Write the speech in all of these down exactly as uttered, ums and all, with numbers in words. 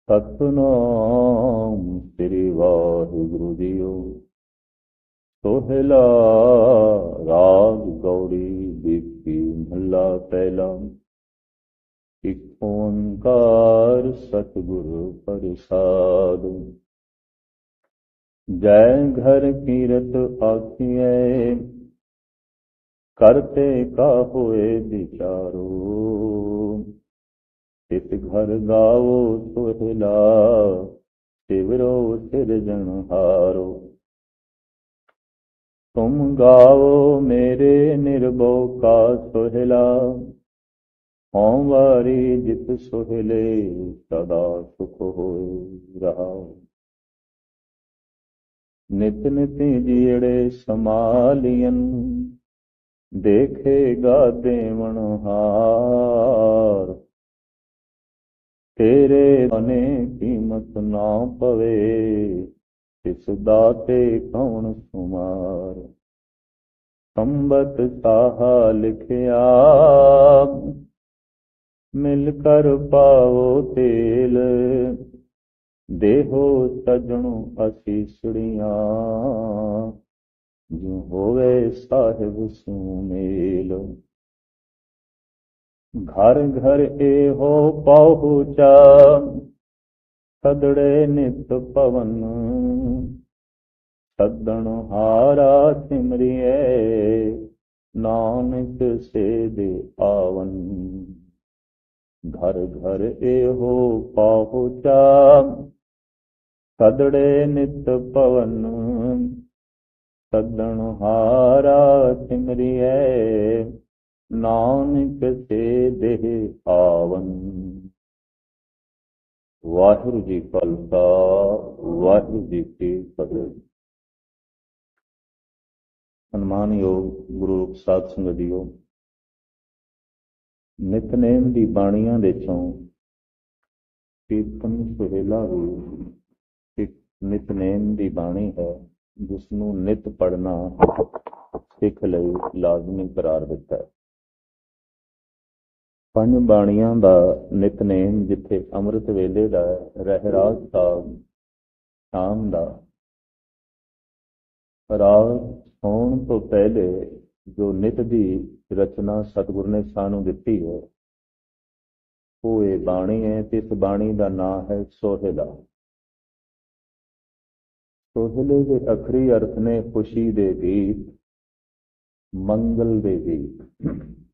ਸਤਿਨਾਮ ਸ੍ਰੀ ਵਾਹਿਗੁਰੂ ਜੀਓ। ਸੋਹਿਲਾ ਰਾਗ ਗੌੜੀ ਬੀਪੀ ਮਹੱਲਾ ਪਹਿਲਾ। ਇਕ ਓੰਕਾਰ ਸਤਿਗੁਰ ਪ੍ਰਸਾਦਿ। ਜੈ ਘਰ ਕੀਰਤ ਆਖੀਐ, ਕਰਤੇ ਕਾ ਹੋਏ ਵਿਚਾਰੋ। ਤਿਤ ਘਰ ਗਾਵੋ ਸੋਹਿਲਾ, ਸਿਵਰੋ ਸਿਰਜਣਹਾਰੋ। ਤੁਮ ਗਾਵੋ ਮੇਰੇ ਨਿਰਭਉ ਕਾ ਸੋਹਿਲਾ, ਹਉ ਵਾਰੀ ਜਿਤ ਸੋਹਿਲੇ ਸਦਾ ਸੁਖ ਹੋਇ ਰਹਾਉ। ਨਿਤ ਨਿਤ ਜੀੜੇ ਸਮਾਲੀਅਨ, ਦੇਖੇਗਾ ਦੇਵਨ ਹਾਰ। ਤੇਰੇ ਬਨੇ ਕੀਮਤ ਨਾ ਪਵੇ, ਤਿਸ ਦਾਤੇ ਕੌਣ ਸੁਮਾਰ। ਸੰਬਤ ਸਾਹਾ ਲਿਖਿਆ, ਮਿਲ ਕਰ ਪਾਵੋ ਤੇਲ। ਦੇਹੋ ਸਜਣੁ ਅਸੀਸੜੀਆਂ, ਜਿਉ ਹੋਵੇ ਸਾਹਿਬ ਸੁਮੇਲ। ਘਰ ਘਰ ਇਹੋ ਪਹੁੰਚਾ, ਸਦੜੇ ਨਿਤ ਪਵਨ। ਸੱਦਣ ਹਾਰਾ ਸਿਮਰਿਐ, ਨਾਨਕ ਸੇਧਿ ਆਵਨ। ਘਰ ਘਰ ਇਹੋ ਪਹੁੰਚਾ, ਸਦੜੇ ਨਿਤ ਪਵਨ। ਸੱਦਣ ਹਾਰਾ ਸਿਮਰਿਐ, ਨਾਨਕ ਸੇਧਿ ਆਵਨ। ਵਾਹਿਗੁਰੂ ਜੀ ਕਾ ਖਾਲਸਾ, ਵਾਹਿਗੁਰੂ ਜੀ ਕੀ ਫਤਿਹ। ਸਨਮਾਨਯੋਗ ਗੁਰੂ ਰੂਪ ਸਾਧ ਸੰਗਤ ਜੀਓ, ਨਿਤਨੇਮ ਦੀ ਬਾਣੀਆਂ ਦੇ ਚੋਂ ਕੀਰਤਨ ਸੁਹੇਲਾ ਵੀ ਇੱਕ ਨਿਤਨੇਮ ਦੀ ਬਾਣੀ ਹੈ, ਜਿਸ ਨੂੰ ਨਿਤ ਪੜ੍ਹਨਾ ਸਿੱਖ ਲਈ ਲਾਜ਼ਮੀ ਕਰਾਰ ਦਿੱਤਾ ਹੈ। ਪੰਜ ਬਾਣੀਆਂ ਦਾ ਨਿਤਨੇਮ, ਜਿੱਥੇ ਅੰਮ੍ਰਿਤ ਵੇਲੇ ਦਾ, ਰਹਿਰਾਸ ਸਾਹਿਬ ਸ਼ਾਮ ਦਾ, ਰਾਤ ਸੌਣ ਤੋਂ ਪਹਿਲੇ ਜੋ ਨਿਤ ਦੀ ਰਚਨਾ ਸਤਿਗੁਰ ਨੇ ਸਾਨੂੰ ਦਿੱਤੀ ਹੈ, ਉਹ ਇਹ ਬਾਣੀ ਹੈ। ਤੇ ਇਸ ਬਾਣੀ ਦਾ ਨਾਂ ਹੈ ਸੋਹਿਲਾ। ਸੋਹਿਲੇ ਦੇ ਅਖਰੀ ਅਰਥ ਨੇ ਖੁਸ਼ੀ ਦੇ ਗੀਤ, ਮੰਗਲ ਦੇ ਗੀਤ।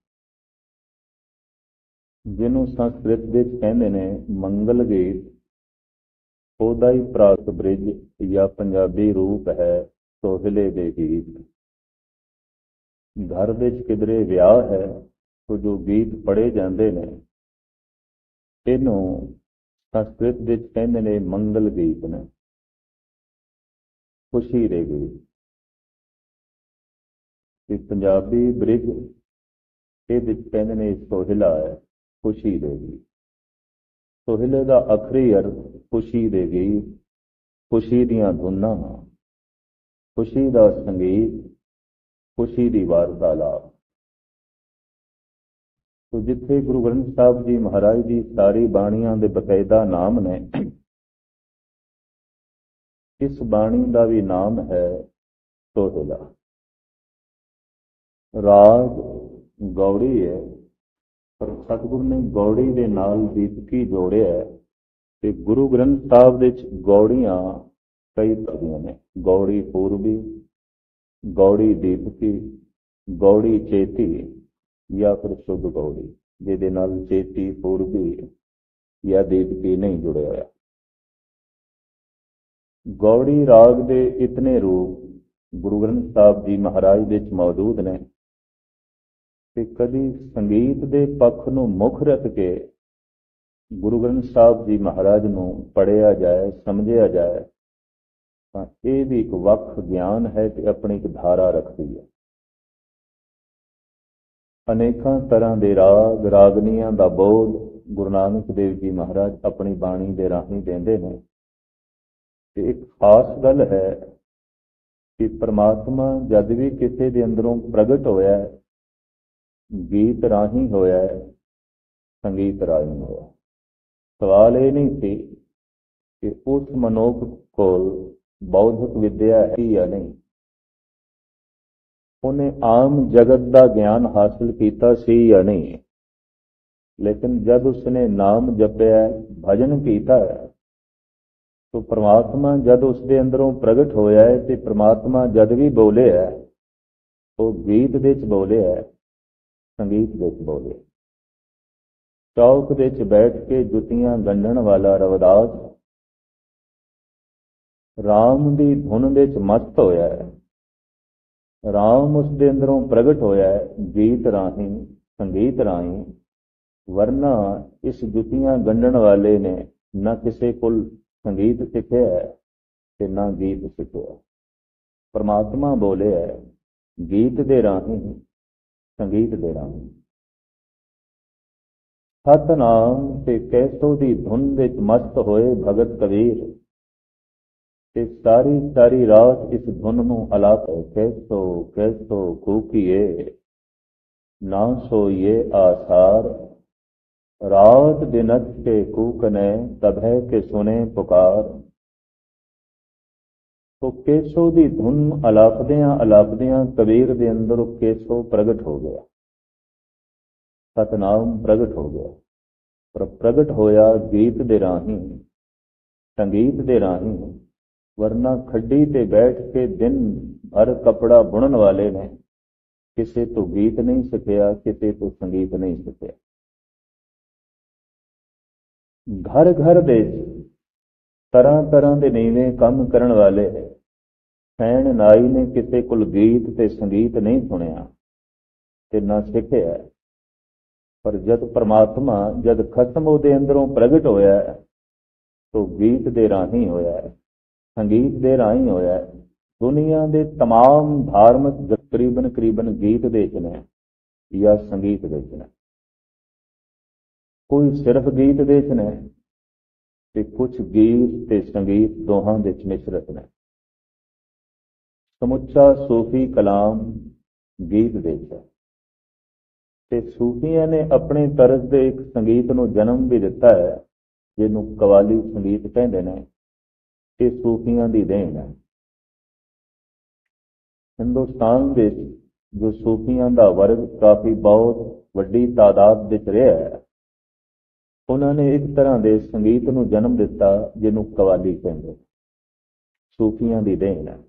ਜਿਹਨੂੰ ਸੰਸਕ੍ਰਿਤ ਵਿੱਚ ਕਹਿੰਦੇ ਨੇ ਮੰਗਲ ਗੀਤ, ਉਹਦਾ ਹੀ ਪ੍ਰਾਕ ਬ੍ਰਿਜ ਜਾਂ ਪੰਜਾਬੀ ਰੂਪ ਹੈ ਸੋਹਿਲੇ ਦੇ ਗੀਤ। ਘਰ ਵਿੱਚ ਕਿਧਰੇ ਵਿਆਹ ਹੈ ਤਾਂ ਜੋ ਗੀਤ ਪੜ੍ਹੇ ਜਾਂਦੇ ਨੇ, ਇਹਨੂੰ ਸੰਸਕ੍ਰਿਤ ਵਿੱਚ ਕਹਿੰਦੇ ਨੇ ਮੰਗਲ ਗੀਤ ਨੇ, ਖੁਸ਼ੀ ਦੇ ਗੀਤ। ਤੇ ਪੰਜਾਬੀ ਬ੍ਰਿਜ ਇਹਦੇ ਵਿੱਚ ਕਹਿੰਦੇ ਨੇ ਸੋਹਿਲਾ ਹੈ, ਖੁਸ਼ੀ ਦੇ ਗੀਤ। ਸੋਹਿਲੇ ਦਾ ਆਖਰੀ ਅਰਥ ਖੁਸ਼ੀ ਦੇ ਗੀਤ, ਖੁਸ਼ੀ ਦੀਆਂ ਧੁਨਾਂ, ਖੁਸ਼ੀ ਦਾ ਸੰਗੀਤ, ਖੁਸ਼ੀ ਦੀ ਵਾਰਤਾਲਾਪ। ਤੋ ਜਿੱਥੇ ਗੁਰੂ ਗ੍ਰੰਥ ਸਾਹਿਬ ਜੀ ਮਹਾਰਾਜ ਦੀ ਸਾਰੀ ਬਾਣੀਆਂ ਦੇ ਬਕਾਇਦਾ ਨਾਮ ਨੇ, ਇਸ ਬਾਣੀ ਦਾ ਵੀ ਨਾਮ ਹੈ ਸੋਹਿਲਾ। ਰਾਗ ਗੌੜੀ ਹੈ, ਪਰ ਸਤਿਗੁਰ ਨੇ ਗੌੜੀ ਦੇ ਨਾਲ ਦੀਪਕੀ ਜੋੜਿਆ। ਤੇ ਗੁਰੂ ਗ੍ਰੰਥ ਸਾਹਿਬ ਵਿੱਚ ਗੌੜੀਆਂ ਕਈ ਤਰ੍ਹਾਂ ਨੇ, ਗੌੜੀ ਪੂਰਬੀ, ਗੌੜੀ ਦੀਪਕੀ, ਗੌੜੀ ਚੇਤੀ ਜਾਂ ਫਿਰ ਸ਼ੁੱਧ ਗੌੜੀ, ਜਿਹਦੇ ਨਾਲ ਚੇਤੀ, ਪੂਰਬੀ ਜਾਂ ਦੀਪਕੀ ਨਹੀਂ ਜੁੜਿਆ ਹੋਇਆ। ਗੌੜੀ ਰਾਗ ਦੇ ਇਤਨੇ ਰੂਪ ਗੁਰੂ ਗ੍ਰੰਥ ਸਾਹਿਬ ਜੀ ਮਹਾਰਾਜ ਵਿੱਚ ਮੌਜੂਦ ਨੇ ਤੇ ਕਦੀ ਸੰਗੀਤ ਦੇ ਪੱਖ ਨੂੰ ਮੁੱਖ ਰੱਖ ਕੇ ਗੁਰੂ ਗ੍ਰੰਥ ਸਾਹਿਬ ਜੀ ਮਹਾਰਾਜ ਨੂੰ ਪੜ੍ਹਿਆ ਜਾਏ, ਸਮਝਿਆ ਜਾਏ, ਤਾਂ ਇਹ ਵੀ ਇੱਕ ਵੱਖ ਗਿਆਨ ਹੈ ਤੇ ਆਪਣੀ ਇੱਕ ਧਾਰਾ ਰੱਖਦੀ ਹੈ। ਅਨੇਕਾਂ ਤਰ੍ਹਾਂ ਦੇ ਰਾਗ, ਰਾਗਨੀਆਂ ਦਾ ਬੋਧ ਗੁਰੂ ਨਾਨਕ ਦੇਵ ਜੀ ਮਹਾਰਾਜ ਆਪਣੀ ਬਾਣੀ ਦੇ ਰਾਹੀਂ ਦਿੰਦੇ ਨੇ। ਤੇ ਇੱਕ ਖਾਸ ਗੱਲ ਹੈ ਕਿ ਪਰਮਾਤਮਾ ਜਦ ਵੀ ਕਿਸੇ ਦੇ ਅੰਦਰੋਂ ਪ੍ਰਗਟ ਹੋਇਆ, ਗੀਤ ਰਾਹੀਂ ਹੋਇਆ, ਸੰਗੀਤ ਰਾਹੀਂ ਹੋਇਆ। ਸਵਾਲ ਇਹ ਨਹੀਂ ਸੀ ਕਿ ਉਸ ਮਨੁੱਖ ਕੋਲ ਬੌਧਿਕ ਵਿਦਿਆ ਹੈ ਜਾਂ ਨਹੀਂ। ਉਹਨੇ ਆਮ ਜਗਤ ਦਾ ਗਿਆਨ ਹਾਸਲ ਕੀਤਾ ਸੀ ਜਾਂ ਨਹੀਂ, ਲੇਕਿਨ ਜਦ ਉਸਨੇ ਨਾਮ ਜਪਿਆ, ਭਜਨ ਕੀਤਾ ਹੈ, तो परमात्मा जद उसके अंदरों प्रगट होया है तो परमात्मा जद भी बोले है वो गीत दे च बोले है, संगीत दे च बोले। चौक दे च बैठ के जुतियां गंढण वाला रविदास राम दी धुन दे च मस्त होया है। राम उसके अंदरों प्रगट होया है गीत राही, संगीत राही, वरना इस जुतियां गंढण वाले ने न किसी को संगीत सिखिया है ते ना गीत सिखिया। परमात्मा बोले है गीत दे राही, संगीत दे राही। सतनाम ते कैसो दी धुन विच मस्त होए भगत कबीर ते सारी सारी रात इस धुन नूं अलाप कैसो कैसो कूकीए ना सोइए आसार रात दिनत के कूकने तबह के सुने पुकार। तो केसो दी धुन अलापदियां अलापदियां कबीर दे अंदर केसो प्रगट हो गया, सतनाम प्रगट हो गया। पर प्रगट होया गीत दे राही, संगीत दे राही, वरना खड्डी ते बैठ के दिन भर कपड़ा बुनन वाले ने किसी तो गीत नहीं सिखिया, किसी तो संगीत नहीं सिखिया। घर घर दे तरह तरह के नीवे काम करन वाले सैन नाई ने किसी कोल गीत ते संगीत नहीं सुनिया ते ना सिखिया। पर जद परमात्मा जद खत्म उहदे अंदरों प्रगट होया तो गीत दे राही होया, संगीत दे राही होया। दुनिया के तमाम धार्मिक करीबन करीबन गीत दे च ने या संगीत दे च ने। कोई सिर्फ गीत दे च ने ते कुछ गीत ते संगीत दोहां दे च मिश्रित ने। समुचा सूफी कलाम गीत दे च ते सूफियां ने अपने तरज दे एक संगीत नूं जन्म भी दिता है जिन्हों कवाली संगीत कहते हैं। ये सूफियां दी देन है। हिंदुस्तान दे जो सूफियां दा वर्ग काफ़ी बहुत वड्डी तादाद विच रहा है, उन्होंने एक तरह के संगीत नूं जन्म दिता जिन्हों कवाली कहते। सूफियां दी देन है।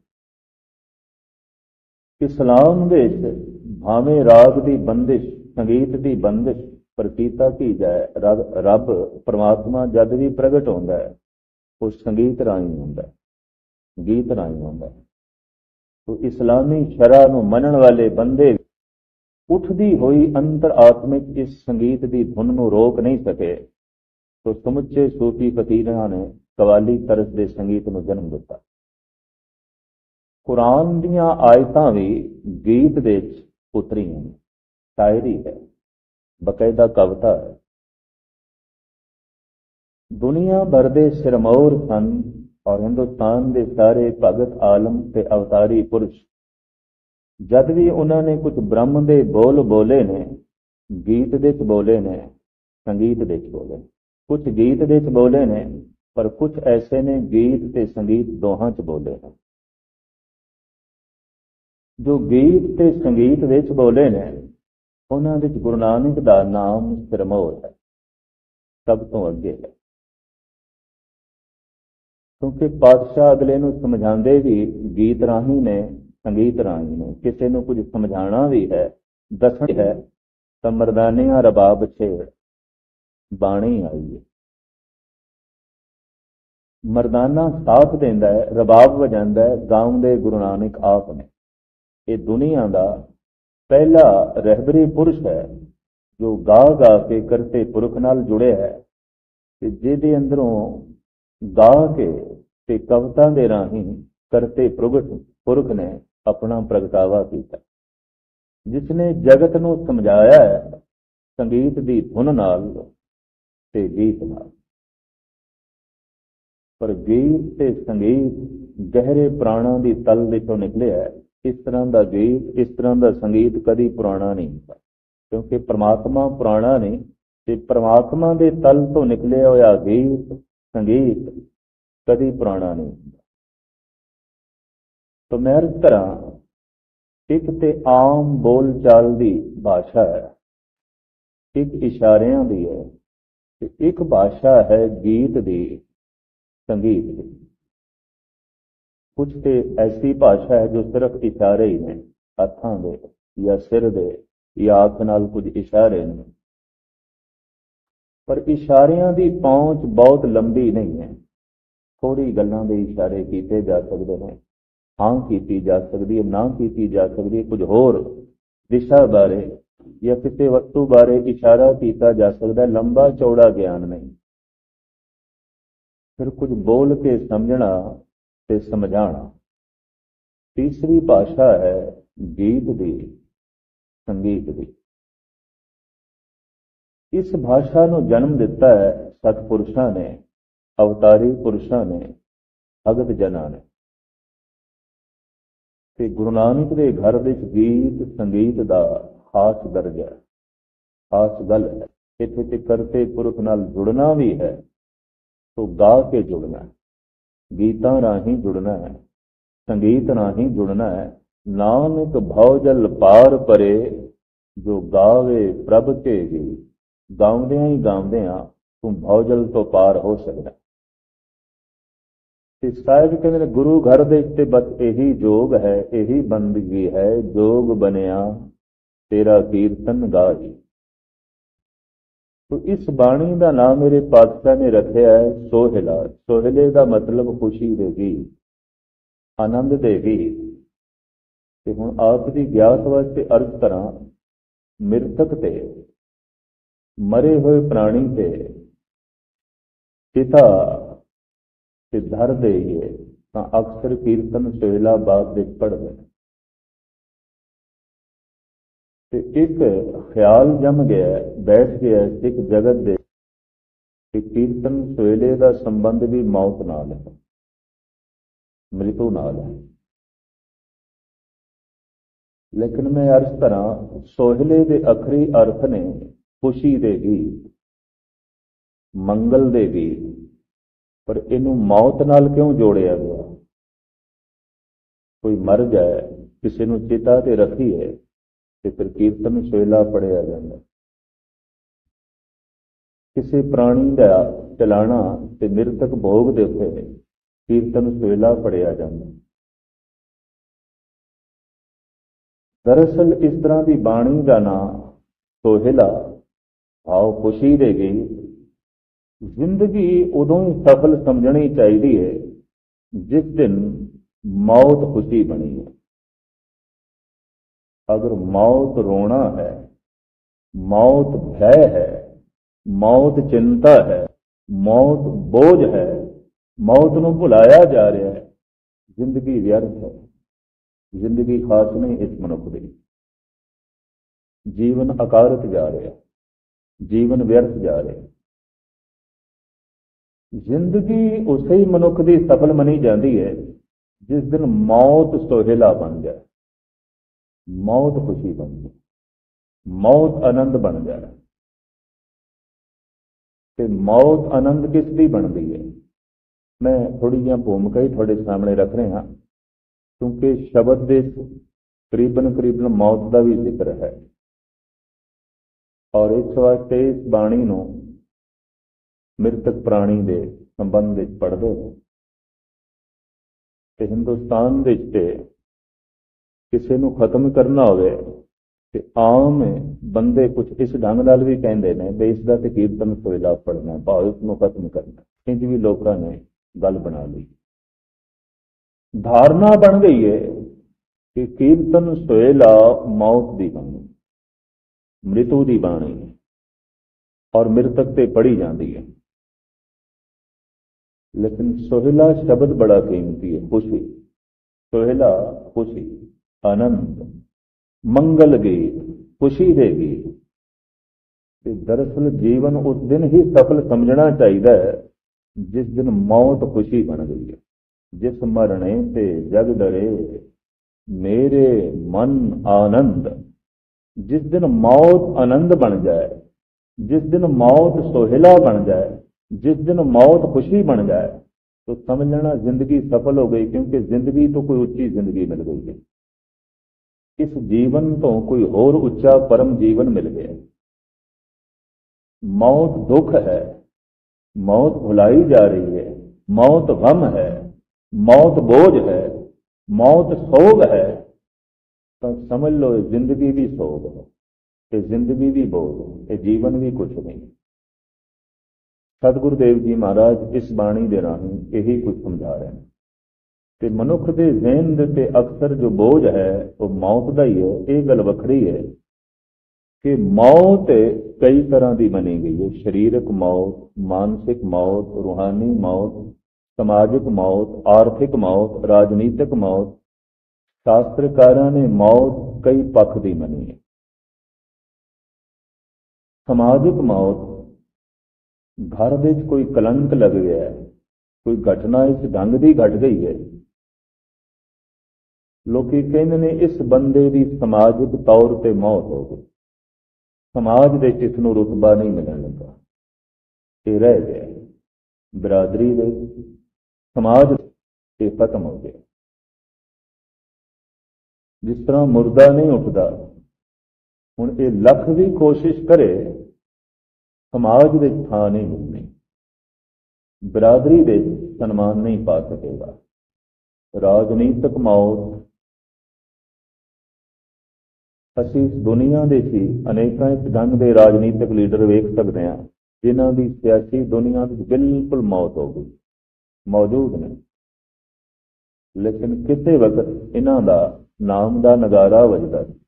इस्लाम विच भावें राग की बंदिश, संगीत की बंदिश पर कीता की जाए, रब रब परमात्मा जद भी प्रगट होता है वो संगीत राही होता है, गीत राही होता है। तो इस्लामी शरा नूं मनण वाले बंदे उठदी हुई अंतर आत्मिक इस संगीत की धुन नूं रोक नहीं सके। तो समुचे सूफी फकीरां ने कवाली तरस के संगीत नूं जन्म दिता। कुरान दीयां आयतां भी गीत दे उतरीआं, शायरी है, बकायदा कविता है। दुनिया भर दे सिरमौर सन और हिंदुस्तान के सारे भगत आलम के अवतारी पुरुष जद भी उन्होंने कुछ ब्रह्म के बोल बोले ने, गीत दे बोले ने, संगीत दे बोले, कुछ गीत दे बोले ने, पर कुछ ऐसे ने गीत ते संगीत दोहां च बोले हैं। जो गीत ते संगीत दे बोले ने उन्हां दे गुरु नानक दा नाम सिरमौर है, सब तो अगे है। क्योंकि पातशाह अगले नूं समझाते भी गीत राही ने, संगीत राही ने। किसी नूं कुछ समझाना भी है, दसण है, तो मरदानिया रबाब छेड़ बाणी आई है। मरदाना साथ देंदा है, रबाब वजांदा है, गाउंदे गुरु नानक आप ने। ये दुनिया का पहला रहबरी पुरुष है जो गा गा के करते पुरख नाल जुड़े है, जिहदे अंदरों गा के ते कविता दे राही करते पुरख पुरख ने अपना प्रगटावा किया, जिसने जगत नूं समझाया है संगीत दी धुन नाल ते गीत नाल। पर गीत ते संगीत गहरे प्राणों की तल विचों निकले है। इस तरह का गीत, इस तरह का संगीत कभी पुराना नहीं होता, क्योंकि परमात्मा पुराना नहीं। ते परमात्मा के तल तो निकले होया गीत संगीत ਕਦੀ ਪੁਰਾਣਾ ਨਹੀਂ ਹੁੰਦਾ। ਤਾਂ ਮੈਂ ਅਰਜ਼ ਕਰਾਂ, ਇੱਕ ਤੇ ਆਮ ਬੋਲ ਚਾਲ ਦੀ ਭਾਸ਼ਾ ਹੈ, ਇੱਕ ਇਸ਼ਾਰਿਆਂ ਦੀ ਹੈ, ਤੇ ਇੱਕ ਭਾਸ਼ਾ ਹੈ ਗੀਤ ਦੀ, ਸੰਗੀਤ ਦੀ। ਕੁਝ ਤੇ ਐਸੀ ਭਾਸ਼ਾ ਹੈ ਜੋ ਸਿਰਫ ਇਸ਼ਾਰੇ ਹੀ ਨੇ, ਹੱਥਾਂ ਦੇ ਜਾਂ ਸਿਰ ਦੇ ਜਾਂ ਅੱਖ ਨਾਲ ਕੁਝ ਇਸ਼ਾਰੇ ਨੇ, ਪਰ ਇਸ਼ਾਰਿਆਂ ਦੀ ਪਹੁੰਚ ਬਹੁਤ ਲੰਬੀ ਨਹੀਂ ਹੈ। ਥੋੜੀ ਗੱਲਾਂ ਦੇ ਇਸ਼ਾਰੇ ਕੀਤੇ ਜਾ ਸਕਦੇ ਨੇ, ਹਾਂ ਕੀਤੀ ਜਾ ਸਕਦੀ ਹੈ, ਨਾ ਕੀਤੀ ਜਾ ਸਕਦੀ ਹੈ, ਕੁਝ ਹੋਰ ਦਿਸ਼ਾ ਬਾਰੇ ਜਾਂ ਕਿਸੇ ਵਸਤੂ ਬਾਰੇ ਇਸ਼ਾਰਾ ਕੀਤਾ ਜਾ ਸਕਦਾ, ਲੰਬਾ ਚੌੜਾ ਗਿਆਨ ਨਹੀਂ। ਫਿਰ ਕੁਝ ਬੋਲ ਕੇ ਸਮਝਣਾ ਤੇ ਸਮਝਾਣਾ। ਤੀਸਰੀ ਭਾਸ਼ਾ ਹੈ ਗੀਤ ਦੀ, ਸੰਗੀਤ ਦੀ। ਇਸ ਭਾਸ਼ਾ ਨੂੰ ਜਨਮ ਦਿੱਤਾ ਹੈ ਸਤਿਪੁਰਸ਼ਾਂ ਨੇ, ਅਵਤਾਰੀ ਪੁਰਸ਼ਾਂ ਨੇ, ਭਗਤ ਜਨਾਂ ਨੇ। ਤੇ ਗੁਰੂ ਨਾਨਕ ਦੇ ਘਰ ਵਿੱਚ ਗੀਤ ਸੰਗੀਤ ਦਾ ਖਾਸ ਦਰਜਾ, ਖਾਸ ਗੱਲ ਹੈ। ਇੱਥੇ ਤੇ ਕਰਤੇ ਪੁਰਖ ਨਾਲ ਜੁੜਨਾ ਵੀ ਹੈ, ਤੋ ਗਾ ਕੇ ਜੁੜਨਾ, ਗੀਤਾਂ ਰਾਹੀਂ ਜੁੜਨਾ ਹੈ, ਸੰਗੀਤ ਰਾਹੀਂ ਜੁੜਨਾ ਹੈ। ਨਾਨਕ ਭਉ ਜਲ ਪਾਰ ਪਰੇ, ਜੋ ਗਾਵੇ ਪ੍ਰਭ ਕੇ ਗੀਤ। ਗਾਉਂਦਿਆਂ ਹੀ ਗਾਉਂਦਿਆਂ ਤੂੰ ਭਉ ਜਲ ਤੋਂ ਪਾਰ ਹੋ ਸਕਦਾ। ਤੇ ਸਾਹਿਬ ਕਹਿੰਦੇ ਨੇ ਗੁਰੂ ਘਰ ਦੇ ਤੇ ਬਸ ਇਹੀ ਜੋਗ ਹੈ, ਇਹੀ ਬੰਦਗੀ ਹੈ, ਜੋਗ ਬਣਿਆ ਤੇਰਾ ਕੀਰਤਨ ਗਾਈ। ਤੋ ਇਸ ਬਾਣੀ ਦਾ ਨਾਮ ਮੇਰੇ ਪਾਤਸ਼ਾਹ ਨੇ ਰੱਖਿਆ ਹੈ ਸੋਹਿਲਾ। ਸੋਹਿਲੇ ਦਾ ਮਤਲਬ ਖੁਸ਼ੀ ਦੇ ਗੀਤ, ਆਨੰਦ ਦੇ ਗੀਤ। ਤੇ ਹੁਣ ਆਪ ਦੀ ਗਿਆਤ ਵਾਸਤੇ ਅਰਜ਼ ਕਰਾਂ, ਮਿਰਤਕ ਤੇ ਮਰੇ ਹੋਏ ਪ੍ਰਾਣੀ ਤੇ ਪਿਤਾ ਤੇ ਧਰ ਦੇਈਏ ਤਾਂ ਅਕਸਰ ਕੀਰਤਨ ਸੋਹਿਲਾ ਬਾਦ ਵਿੱਚ ਪੜ੍ਹਦੇ ਨੇ। ਤੇ ਇੱਕ ਖਿਆਲ ਜਮ ਗਿਆ, ਬੈਠ ਗਿਆ ਸਿੱਖ ਜਗਤ ਦੇ ਕਿ ਕੀਰਤਨ ਸੋਹਿਲੇ ਦਾ ਸੰਬੰਧ ਵੀ ਮੌਤ ਨਾਲ ਹੈ, ਮ੍ਰਿਤੂ ਨਾਲ ਹੈ। ਲੇਕਿਨ ਮੈਂ ਅਰਜ਼ ਕਰਾਂ, ਸੋਹਿਲੇ ਦੇ ਅਖਰੀ ਅਰਥ ਨੇ ਖੁਸ਼ੀ ਦੇ ਗੀਤ, ਮੰਗਲ ਦੇ ਗੀਤ, ਪਰ ਇਹਨੂੰ ਮੌਤ ਨਾਲ ਕਿਉਂ ਜੋੜਿਆ ਗਿਆ? ਕੋਈ ਮਰ ਜਾਏ, ਕਿਸੇ ਨੂੰ ਚਿਤਾ ਤੇ ਰੱਖੀਏ ਤੇ ਫਿਰ ਕੀਰਤਨ ਸੋਹਿਲਾ ਪੜਿਆ ਜਾਂਦਾ। ਕਿਸੇ ਪ੍ਰਾਣੀ ਦਾ ਚਲਾਣਾ ਤੇ ਮਿਰਤਕ ਭੋਗ ਦੇ ਉੱਤੇ ਕੀਰਤਨ ਸੋਹਿਲਾ ਪੜਿਆ ਜਾਂਦਾ। ਦਰਅਸਲ ਇਸ ਤਰ੍ਹਾਂ ਦੀ ਬਾਣੀ ਦਾ ਨਾਮ ਸੋਹਿਲਾ, ਆਓ ਖੁਸ਼ੀ ਦੇ ਗੀਤ। ਜ਼ਿੰਦਗੀ ਉਦੋਂ ਹੀ ਸਫਲ ਸਮਝਣੀ ਚਾਹੀਦੀ ਹੈ ਜਿਸ ਦਿਨ ਮੌਤ ਖੁਸ਼ੀ ਬਣੀ ਹੈ। ਅਗਰ ਮੌਤ ਰੋਣਾ ਹੈ, ਮੌਤ ਭੈ ਹੈ, ਮੌਤ ਚਿੰਤਾ ਹੈ, ਮੌਤ ਬੋਝ ਹੈ, ਮੌਤ ਨੂੰ ਭੁਲਾਇਆ ਜਾ ਰਿਹਾ ਹੈ, ਜ਼ਿੰਦਗੀ ਵਿਅਰਥ ਹੈ। ਜ਼ਿੰਦਗੀ ਖਾਸ ਨਹੀਂ ਇਸ ਮਨੁੱਖ ਦੀ। ਜੀਵਨ ਅਕਾਰਤ ਜਾ ਰਿਹਾ, ਜੀਵਨ ਵਿਅਰਥ ਜਾ ਰਿਹਾ। ਜ਼ਿੰਦਗੀ ਉਸੇ ਹੀ ਮਨੁੱਖ ਦੀ ਸਫਲ ਮੰਨੀ ਜਾਂਦੀ ਹੈ ਜਿਸ ਦਿਨ ਮੌਤ ਸੋਹਿਲਾ ਬਣ ਜਾਏ, ਮੌਤ ਖੁਸ਼ੀ ਬਣ ਜਾਏ, ਮੌਤ ਆਨੰਦ ਬਣ ਜਾਏ। ਤੇ ਮੌਤ ਆਨੰਦ ਕਿਸ ਦੀ ਬਣਦੀ ਹੈ? ਮੈਂ ਥੋੜੀ ਜਿਹੀ ਭੂਮਿਕਾ ਹੀ ਤੁਹਾਡੇ ਸਾਹਮਣੇ ਰੱਖ ਰਿਹਾ, ਕਿਉਂਕਿ ਸ਼ਬਦ ਦੇ ਕਰੀਬਨ ਕਰੀਬਨ ਮੌਤ ਦਾ ਵੀ ਜ਼ਿਕਰ ਹੈ। ਔਰ ਇਸ ਵਾਸਤੇ ਇਸ ਬਾਣੀ ਨੂੰ ਮਿਰਤਕ ਪ੍ਰਾਣੀ ਦੇ ਸੰਬੰਧ ਵਿੱਚ ਪੜ੍ਹਦੇ ਹੋ। ਤੇ ਹਿੰਦੁਸਤਾਨ ਵਿੱਚ ਤੇ ਕਿਸੇ ਨੂੰ ਖਤਮ ਕਰਨਾ ਹੋਵੇ ਤੇ ਆਮ ਬੰਦੇ ਕੁਝ ਇਸ ਢੰਗ ਨਾਲ ਵੀ ਕਹਿੰਦੇ ਨੇ ਵੀ ਇਸ ਦਾ ਤੇ ਕੀਰਤਨ ਸੋਹਿਲਾ ਪੜ੍ਹਨਾ, ਭਾਵੇਂ ਉਸ ਨੂੰ ਖਤਮ ਕਰਨਾ। ਇੰਝ ਵੀ ਲੋਕਾਂ ਨੇ ਗੱਲ ਬਣਾ ਲਈ, ਧਾਰਨਾ ਬਣ ਗਈ ਹੈ ਕਿ ਕੀਰਤਨ ਸੋਹਿਲਾ ਮੌਤ ਦੀ ਬਾਣੀ, ਮ੍ਰਿਤੂ ਦੀ ਬਾਣੀ ਹੈ ਔਰ ਮਿਰਤਕ ਤੇ ਪੜ੍ਹੀ ਜਾਂਦੀ ਹੈ। ਲੇਕਿਨ ਸੋਹਿਲਾ ਸ਼ਬਦ ਬੜਾ ਕੀਮਤੀ ਹੈ। ਖੁਸ਼ੀ, ਸੋਹਿਲਾ ਖੁਸ਼ੀ, ਆਨੰਦ, ਮੰਗਲ ਗੀਤ, ਖੁਸ਼ੀ ਦੇ ਗੀਤ। ਤੇ ਦਰਅਸਲ ਜੀਵਨ ਉਸ ਦਿਨ ਹੀ ਸਫਲ ਸਮਝਣਾ ਚਾਹੀਦਾ ਹੈ ਜਿਸ ਦਿਨ ਮੌਤ ਖੁਸ਼ੀ ਬਣ ਗਈ ਹੈ। ਜਿਸ ਮਰਣੇ ਤੇ ਜਗ ਡਰੇ ਮੇਰੇ ਮਨ ਆਨੰਦ। ਜਿਸ ਦਿਨ ਮੌਤ ਆਨੰਦ ਬਣ ਜਾਏ, ਜਿਸ ਦਿਨ ਮੌਤ ਸੋਹਿਲਾ ਬਣ ਜਾਏ, ਜਿਸ ਦਿਨ ਮੌਤ ਖੁਸ਼ੀ ਬਣ ਜਾਏ, तो समझ लेना जिंदगी सफल हो गई, क्योंकि जिंदगी तो कोई उच्ची जिंदगी मिल गई है। इस जीवन तो कोई और उच्चा परम जीवन मिल गया। मौत दुख है, मौत भुलाई जा रही है, मौत गम है, मौत बोझ है, मौत सोग है, तो समझ लो जिंदगी भी सोग है, ये जिंदगी भी बोझ है, ये जीवन भी कुछ नहीं। सतगुरुदेव जी महाराज इस बाणी दे राਹੀਂ यही कुछ समझा रहे हैं कि मनुख के ज़हन दे ते अक्सर जो बोझ है वो मौत का ही है। ये गल वखरी है कि मौत कई तरह की मनी गई है। शरीरक मौत, मानसिक मौत, रूहानी मौत, समाजिक मौत, आर्थिक मौत, राजनीतिक मौत। शास्त्रकारों ने मौत कई पक्ष की मनी है। समाजिक मौत, घर दे कोई कलंक लग गया है, कोई घटना इस ढंग की घट गई है, लोकी कहते ने इस बंदे की समाजिक तौर पर मौत हो गई, समाज दे इस नूं रुतबा नहीं मिलने लगा, ये रह गया, बिरादरी दे समाज ये खत्म हो गया। जिस तरह मुर्दा नहीं उठता, हुण ये लख भी कोशिश करे समाज दे थां नहीं मिलनी, बिरादरी दे सन्मान नहीं पा सकेगा। राजनीतिक मौत, असीं दुनिया दे सी अनेकां इस ढंग दे राजनीतिक लीडर वेख सकते हैं जिन्हां दी सियासी दुनिया में बिल्कुल मौत हो गई, मौजूद ने, लेकिन किसी वक्त इन्हां दा नाम दा नगारा वजदा सी,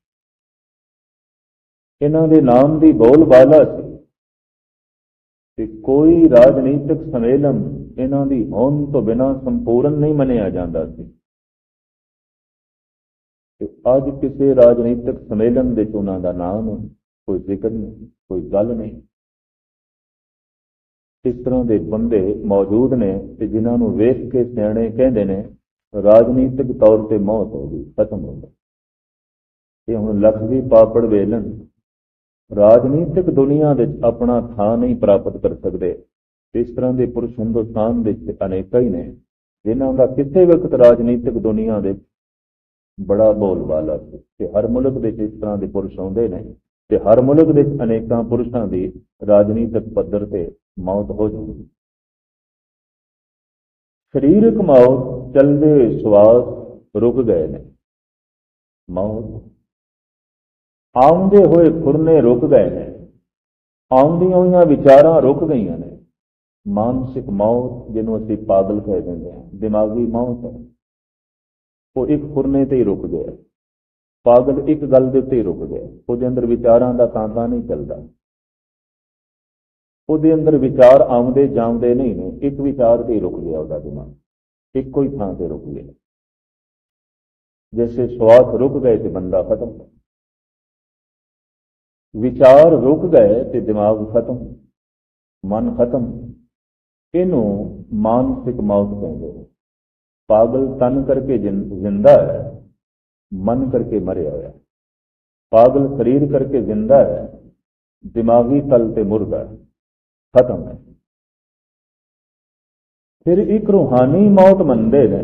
इन्हां दे नाम दी बोलबाला सी कि कोई राजनीतिक सम्मेलन इन्हां दी होंद तो बिना संपूर्ण नहीं मनिया जाता सी। अज किसी राजनीतिक सम्मेलन दे उन्हां दा नाम कोई जिक्र नहीं, कोई गल नहीं। इस तरह के बंदे मौजूद ने जिन्हां नूं वेख के सियाणे कहंदे ने राजनीतिक तौर पर मौत हो गई, खत्म हो गई। ये हुण लख भी पापड़ वेलन राजनीतिक दुनिया दे अपना थां नहीं प्राप्त कर सकते। इस तरह के पुरुष हिंदुस्तान के अनेक ही ने जिन्हां दा किसी वक्त राजनीतिक दुनिया दे बड़ा बोलबाला सी ते हर मुल्क दे इस तरह के पुरुष आउंदे ने ते हर मुल्क दे अनेकां पुरुषां दी राजनीतिक पद्धर ते मौत हो जाती। शरीरक मौत, चलते श्वास रुक गए ने, मौत आउंदे हुए खुरने रुक गए ने, आउंदियां हुई विचारां रुक गई ने। मानसिक मौत जिन्हों असीं पागल कह देंगे हैं, दिमागी मौत है, वो एक खुरने ते ही रुक गया। पागल एक गल दे उत्ते ही रुक गया, उसदे अंदर विचारां दा कांटा नहीं चलता, ਉਹਦੇ अंदर विचार आउंदे जाउंदे नहीं ने, एक विचार से ही रुक गया उसका दिमाग, एक कोई थां से रुक गया। जैसे श्वास रुक गए तो बंदा खत्म, विचार रुक गए तो दिमाग खत्म, मन खत्म। इनू मानसिक मौत कहते हैं। पागल तन करके जिंदा है, मन करके मरिया हुआ है। पागल शरीर करके जिंदा है, दिमागी तल ते मुर्दा है, खत्म है। फिर एक रूहानी मौत मनते हैं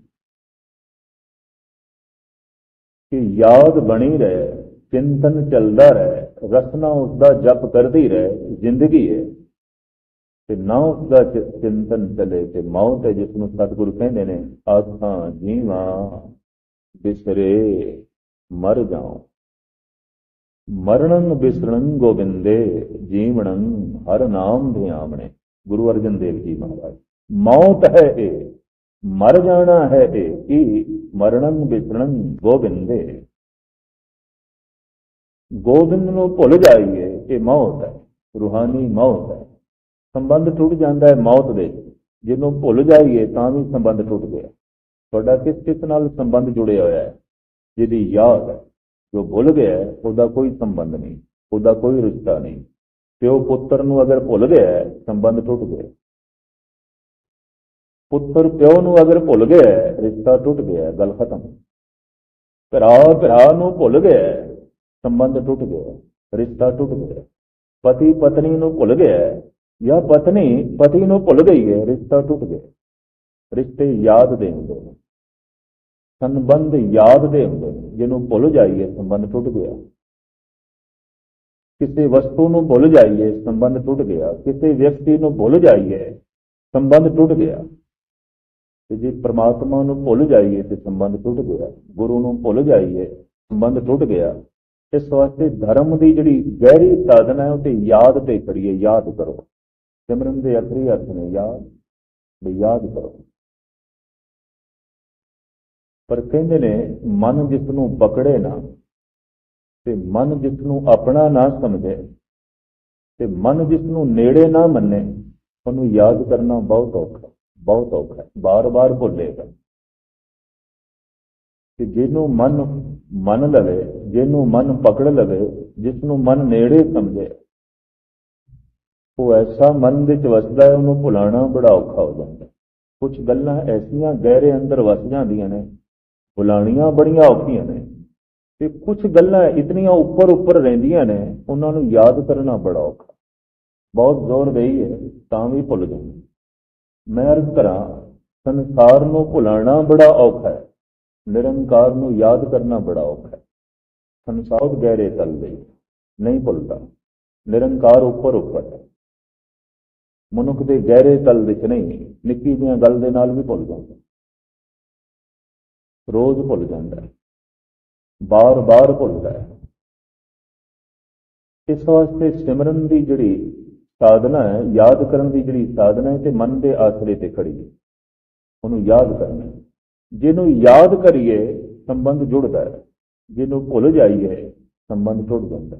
कि याद बनी रहे, चिंतन चलता रहे, रसना उसका जप करती रहे, जिंदगी है ते ना उसका चिंतन चले ते मौत है, जिसनों सतगुरु कहते हैं आखां जीवा बिसरे मर जाओ, मरणं बिसरणं गोबिंदे जीवणं हर नाम ध्यावणे। गुरु अर्जन देव जी महाराज, मौत है ए, मर जाना है ए, कि मरणं बिसरणं गोबिंदे, गोबिंद नूं भुल जाइए, ये मौत है, रूहानी मौत है। संबंध टूट जाता है मौत दे, जिन्हों भुल जाइए तां भी संबंध टूट गया। तुहाडा किस किस नाल संबंध जुड़े होया है, जिहदी याद है, जो भुल गया है उसका कोई संबंध नहीं, उसका कोई रिश्ता नहीं। प्यो पुत्र नूं अगर भुल गया है, संबंध टूट गया। पुत्र प्यो नूं अगर भुल गया है, रिश्ता टूट गया, गल खत्म। भरा भरा नूं भुल गया है, संबंध टूट गया, रिश्ता टूट गया। पति पत्नी नूं भुल गया है, या पत्नी पति नूं भुल गई है, रिश्ता टूट गया। ਰਿਸ਼ਤੇ ਯਾਦ ਦੇ ਹੁੰਦੇ ਨੇ, ਸੰਬੰਧ ਯਾਦ ਦੇ ਹੁੰਦੇ ਨੇ। ਜਿਹਨੂੰ ਭੁੱਲ ਜਾਈਏ ਸੰਬੰਧ ਟੁੱਟ ਗਿਆ। ਕਿਸੇ ਵਸਤੂ ਨੂੰ ਭੁੱਲ ਜਾਈਏ ਸੰਬੰਧ ਟੁੱਟ ਗਿਆ। ਕਿਸੇ ਵਿਅਕਤੀ ਨੂੰ ਭੁੱਲ ਜਾਈਏ ਸੰਬੰਧ ਟੁੱਟ ਗਿਆ। ਤੇ ਜੇ ਪ੍ਰਮਾਤਮਾ ਨੂੰ ਭੁੱਲ ਜਾਈਏ ਤੇ ਸੰਬੰਧ ਟੁੱਟ ਗਿਆ। ਗੁਰੂ ਨੂੰ ਭੁੱਲ ਜਾਈਏ ਸੰਬੰਧ ਟੁੱਟ ਗਿਆ। ਇਸ ਵਾਸਤੇ ਧਰਮ ਦੀ ਜਿਹੜੀ ਗਹਿਰੀ ਸਾਧਨਾ ਹੈ ਉਹ ਤੇ ਯਾਦ ਤੇ ਕਰੀਏ। ਯਾਦ ਕਰੋ, ਸਿਮਰਨ ਦੇ ਅਖਰੀ ਅਰਥ ਨੇ ਯਾਦ, ਵੀ ਯਾਦ ਕਰੋ। ਪਰ ਕਹਿੰਦੇ ਨੇ ਮਨ ਜਿਸ ਨੂੰ ਪਕੜੇ ਨਾ, ਤੇ ਮਨ ਜਿਸ ਨੂੰ ਆਪਣਾ ਨਾ ਸਮਝੇ, ਤੇ ਮਨ ਜਿਸ ਨੂੰ ਨੇੜੇ ਨਾ ਮੰਨੇ, ਉਹਨੂੰ ਯਾਦ ਕਰਨਾ ਬਹੁਤ ਔਖਾ, ਬਹੁਤ ਔਖਾ ਹੈ। ਬਾਰ-ਬਾਰ ਭੁੱਲੇਗਾ। ਤੇ ਜਿਹਨੂੰ ਮਨ ਮੰਨ ਲਵੇ, ਜਿਹਨੂੰ ਮਨ ਪਕੜ ਲਵੇ, ਜਿਸ ਨੂੰ ਮਨ ਨੇੜੇ ਸਮਝੇ, ਉਹ ਐਸਾ ਮਨ ਵਿੱਚ ਵਸਦਾ ਹੈ, ਉਹਨੂੰ ਭੁਲਾਉਣਾ ਬੜਾ ਔਖਾ ਹੋ ਜਾਂਦਾ। ਕੁਝ ਗੱਲਾਂ ਐਸੀਆਂ ਗਹਿਰੇ ਅੰਦਰ ਵਸ ਜਾਂਦੀਆਂ ਨੇ, ਭੁਲਾਉਣੀਆਂ ਬੜੀਆਂ ਔਖੀਆਂ ਨੇ। ਤੇ ਕੁਝ ਗੱਲਾਂ ਇਤਨੀਆਂ ਉੱਪਰ ਉੱਪਰ ਰਹਿੰਦੀਆਂ ਨੇ, ਉਹਨਾਂ ਨੂੰ ਯਾਦ ਕਰਨਾ ਬੜਾ ਔਖਾ। ਬਹੁਤ ਜ਼ੋਰ ਦੇਈਏ ਤਾਂ ਵੀ ਭੁੱਲ ਜਾਂਦੇ। ਮੈਂ ਅਰਜ਼ ਕਰਾਂ, ਸੰਸਾਰ ਨੂੰ ਭੁਲਾਉਣਾ ਬੜਾ ਔਖਾ ਹੈ, ਨਿਰੰਕਾਰ ਨੂੰ ਯਾਦ ਕਰਨਾ ਬੜਾ ਔਖਾ ਹੈ। ਸੰਸਾਰ ਗਹਿਰੇ ਤਲਦੇ ਨਹੀਂ ਭੁੱਲਦਾ, ਨਿਰੰਕਾਰ ਉੱਪਰ ਉੱਪਰ ਹੈ। ਮਨੁੱਖ ਦੇ ਗਹਿਰੇ ਤਲ ਵਿੱਚ ਨਹੀਂ, ਨਿੱਕੀ ਜਿਹੀਆਂ ਗੱਲ ਦੇ ਨਾਲ ਵੀ ਭੁੱਲ ਜਾਂਦਾ, ਰੋਜ਼ ਭੁੱਲ ਜਾਂਦਾ ਹੈ, ਬਾਰ-ਬਾਰ ਭੁੱਲਦਾ ਹੈ। ਇਸ ਵਾਸਤੇ ਸਿਮਰਨ ਦੀ ਜਿਹੜੀ ਸਾਧਨਾ ਹੈ, ਯਾਦ ਕਰਨ ਦੀ ਜਿਹੜੀ ਸਾਧਨਾ ਹੈ, ਤੇ ਮਨ ਦੇ ਆਸਰੇ ਤੇ ਖੜੀ ਹੈ। ਉਹਨੂੰ ਯਾਦ ਕਰਨਾ। ਜਿਹਨੂੰ ਯਾਦ ਕਰੀਏ ਸੰਬੰਧ ਜੁੜਦਾ ਹੈ, ਜਿਹਨੂੰ ਭੁੱਲ ਜਾਈਏ ਸੰਬੰਧ ਟੁੱਟ ਜਾਂਦਾ।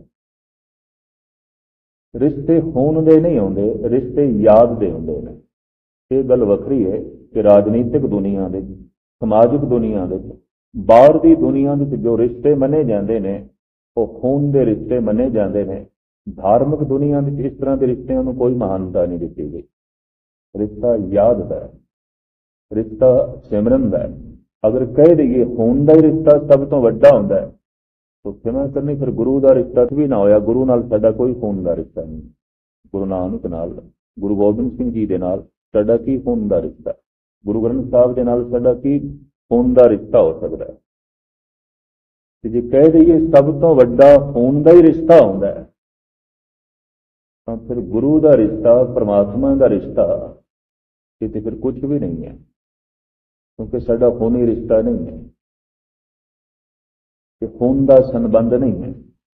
ਰਿਸ਼ਤੇ ਹੋਣ ਦੇ ਨਹੀਂ ਆਉਂਦੇ, ਰਿਸ਼ਤੇ ਯਾਦ ਦੇ ਹੁੰਦੇ ਨੇ। ਇਹ ਗੱਲ ਵੱਖਰੀ ਹੈ ਕਿ ਰਾਜਨੀਤਿਕ ਦੁਨੀਆ ਦੇ, ਸਮਾਜਿਕ ਦੁਨੀਆ ਦੇ, ਬਾਹਰ ਦੀ ਦੁਨੀਆ ਵਿੱਚ ਜੋ ਰਿਸ਼ਤੇ ਮੰਨੇ ਜਾਂਦੇ ਨੇ ਉਹ ਖੂਨ ਦੇ ਰਿਸ਼ਤੇ ਮੰਨੇ ਜਾਂਦੇ ਨੇ। ਧਾਰਮਿਕ ਦੁਨੀਆ ਵਿੱਚ ਇਸ ਤਰ੍ਹਾਂ ਦੇ ਰਿਸ਼ਤਿਆਂ ਨੂੰ ਕੋਈ ਮਹਾਨਤਾ ਨਹੀਂ ਦਿੱਤੀ ਗਈ। ਰਿਸ਼ਤਾ ਯਾਦ ਦਾ ਹੈ, ਰਿਸ਼ਤਾ ਸਿਮਰਨ ਦਾ ਹੈ। ਅਗਰ ਕਹਿ ਦਈਏ ਖੂਨ ਦਾ ਹੀ ਰਿਸ਼ਤਾ ਸਭ ਤੋਂ ਵੱਡਾ ਹੁੰਦਾ ਹੈ, ਤਾਂ ਕਿਵੇਂ ਕਰਨੀ? ਫਿਰ ਗੁਰੂ ਦਾ ਰਿਸ਼ਤਾ ਵੀ ਨਾ ਹੋਇਆ। ਗੁਰੂ ਨਾਲ ਸਾਡਾ ਕੋਈ ਖੂਨ ਦਾ ਰਿਸ਼ਤਾ ਨਹੀਂ। ਗੁਰੂ ਨਾਨਕ ਨਾਲ, ਗੁਰੂ ਗੋਬਿੰਦ ਸਿੰਘ ਜੀ ਦੇ ਨਾਲ ਸਾਡਾ ਕੀ ਖੂਨ ਦਾ ਰਿਸ਼ਤਾ? ਗੁਰੂ ਗ੍ਰੰਥ ਸਾਹਿਬ ਦੇ ਨਾਲ ਸਾਡਾ ਕੀ ਖੂਨ ਦਾ ਰਿਸ਼ਤਾ ਹੋ ਸਕਦਾ ਹੈ? ਤੇ ਜੇ ਕਹਿ ਦਈਏ ਸਭ ਤੋਂ ਵੱਡਾ ਖੂਨ ਦਾ ਹੀ ਰਿਸ਼ਤਾ ਹੁੰਦਾ ਹੈ, ਤਾਂ ਫਿਰ ਗੁਰੂ ਦਾ ਰਿਸ਼ਤਾ, ਪਰਮਾਤਮਾ ਦਾ ਰਿਸ਼ਤਾ, ਇਹ ਤੇ ਫਿਰ ਕੁਝ ਵੀ ਨਹੀਂ ਹੈ, ਕਿਉਂਕਿ ਸਾਡਾ ਖੂਨੀ ਰਿਸ਼ਤਾ ਨਹੀਂ ਹੈ, ਤੇ ਖੂਨ ਦਾ ਸੰਬੰਧ ਨਹੀਂ ਹੈ।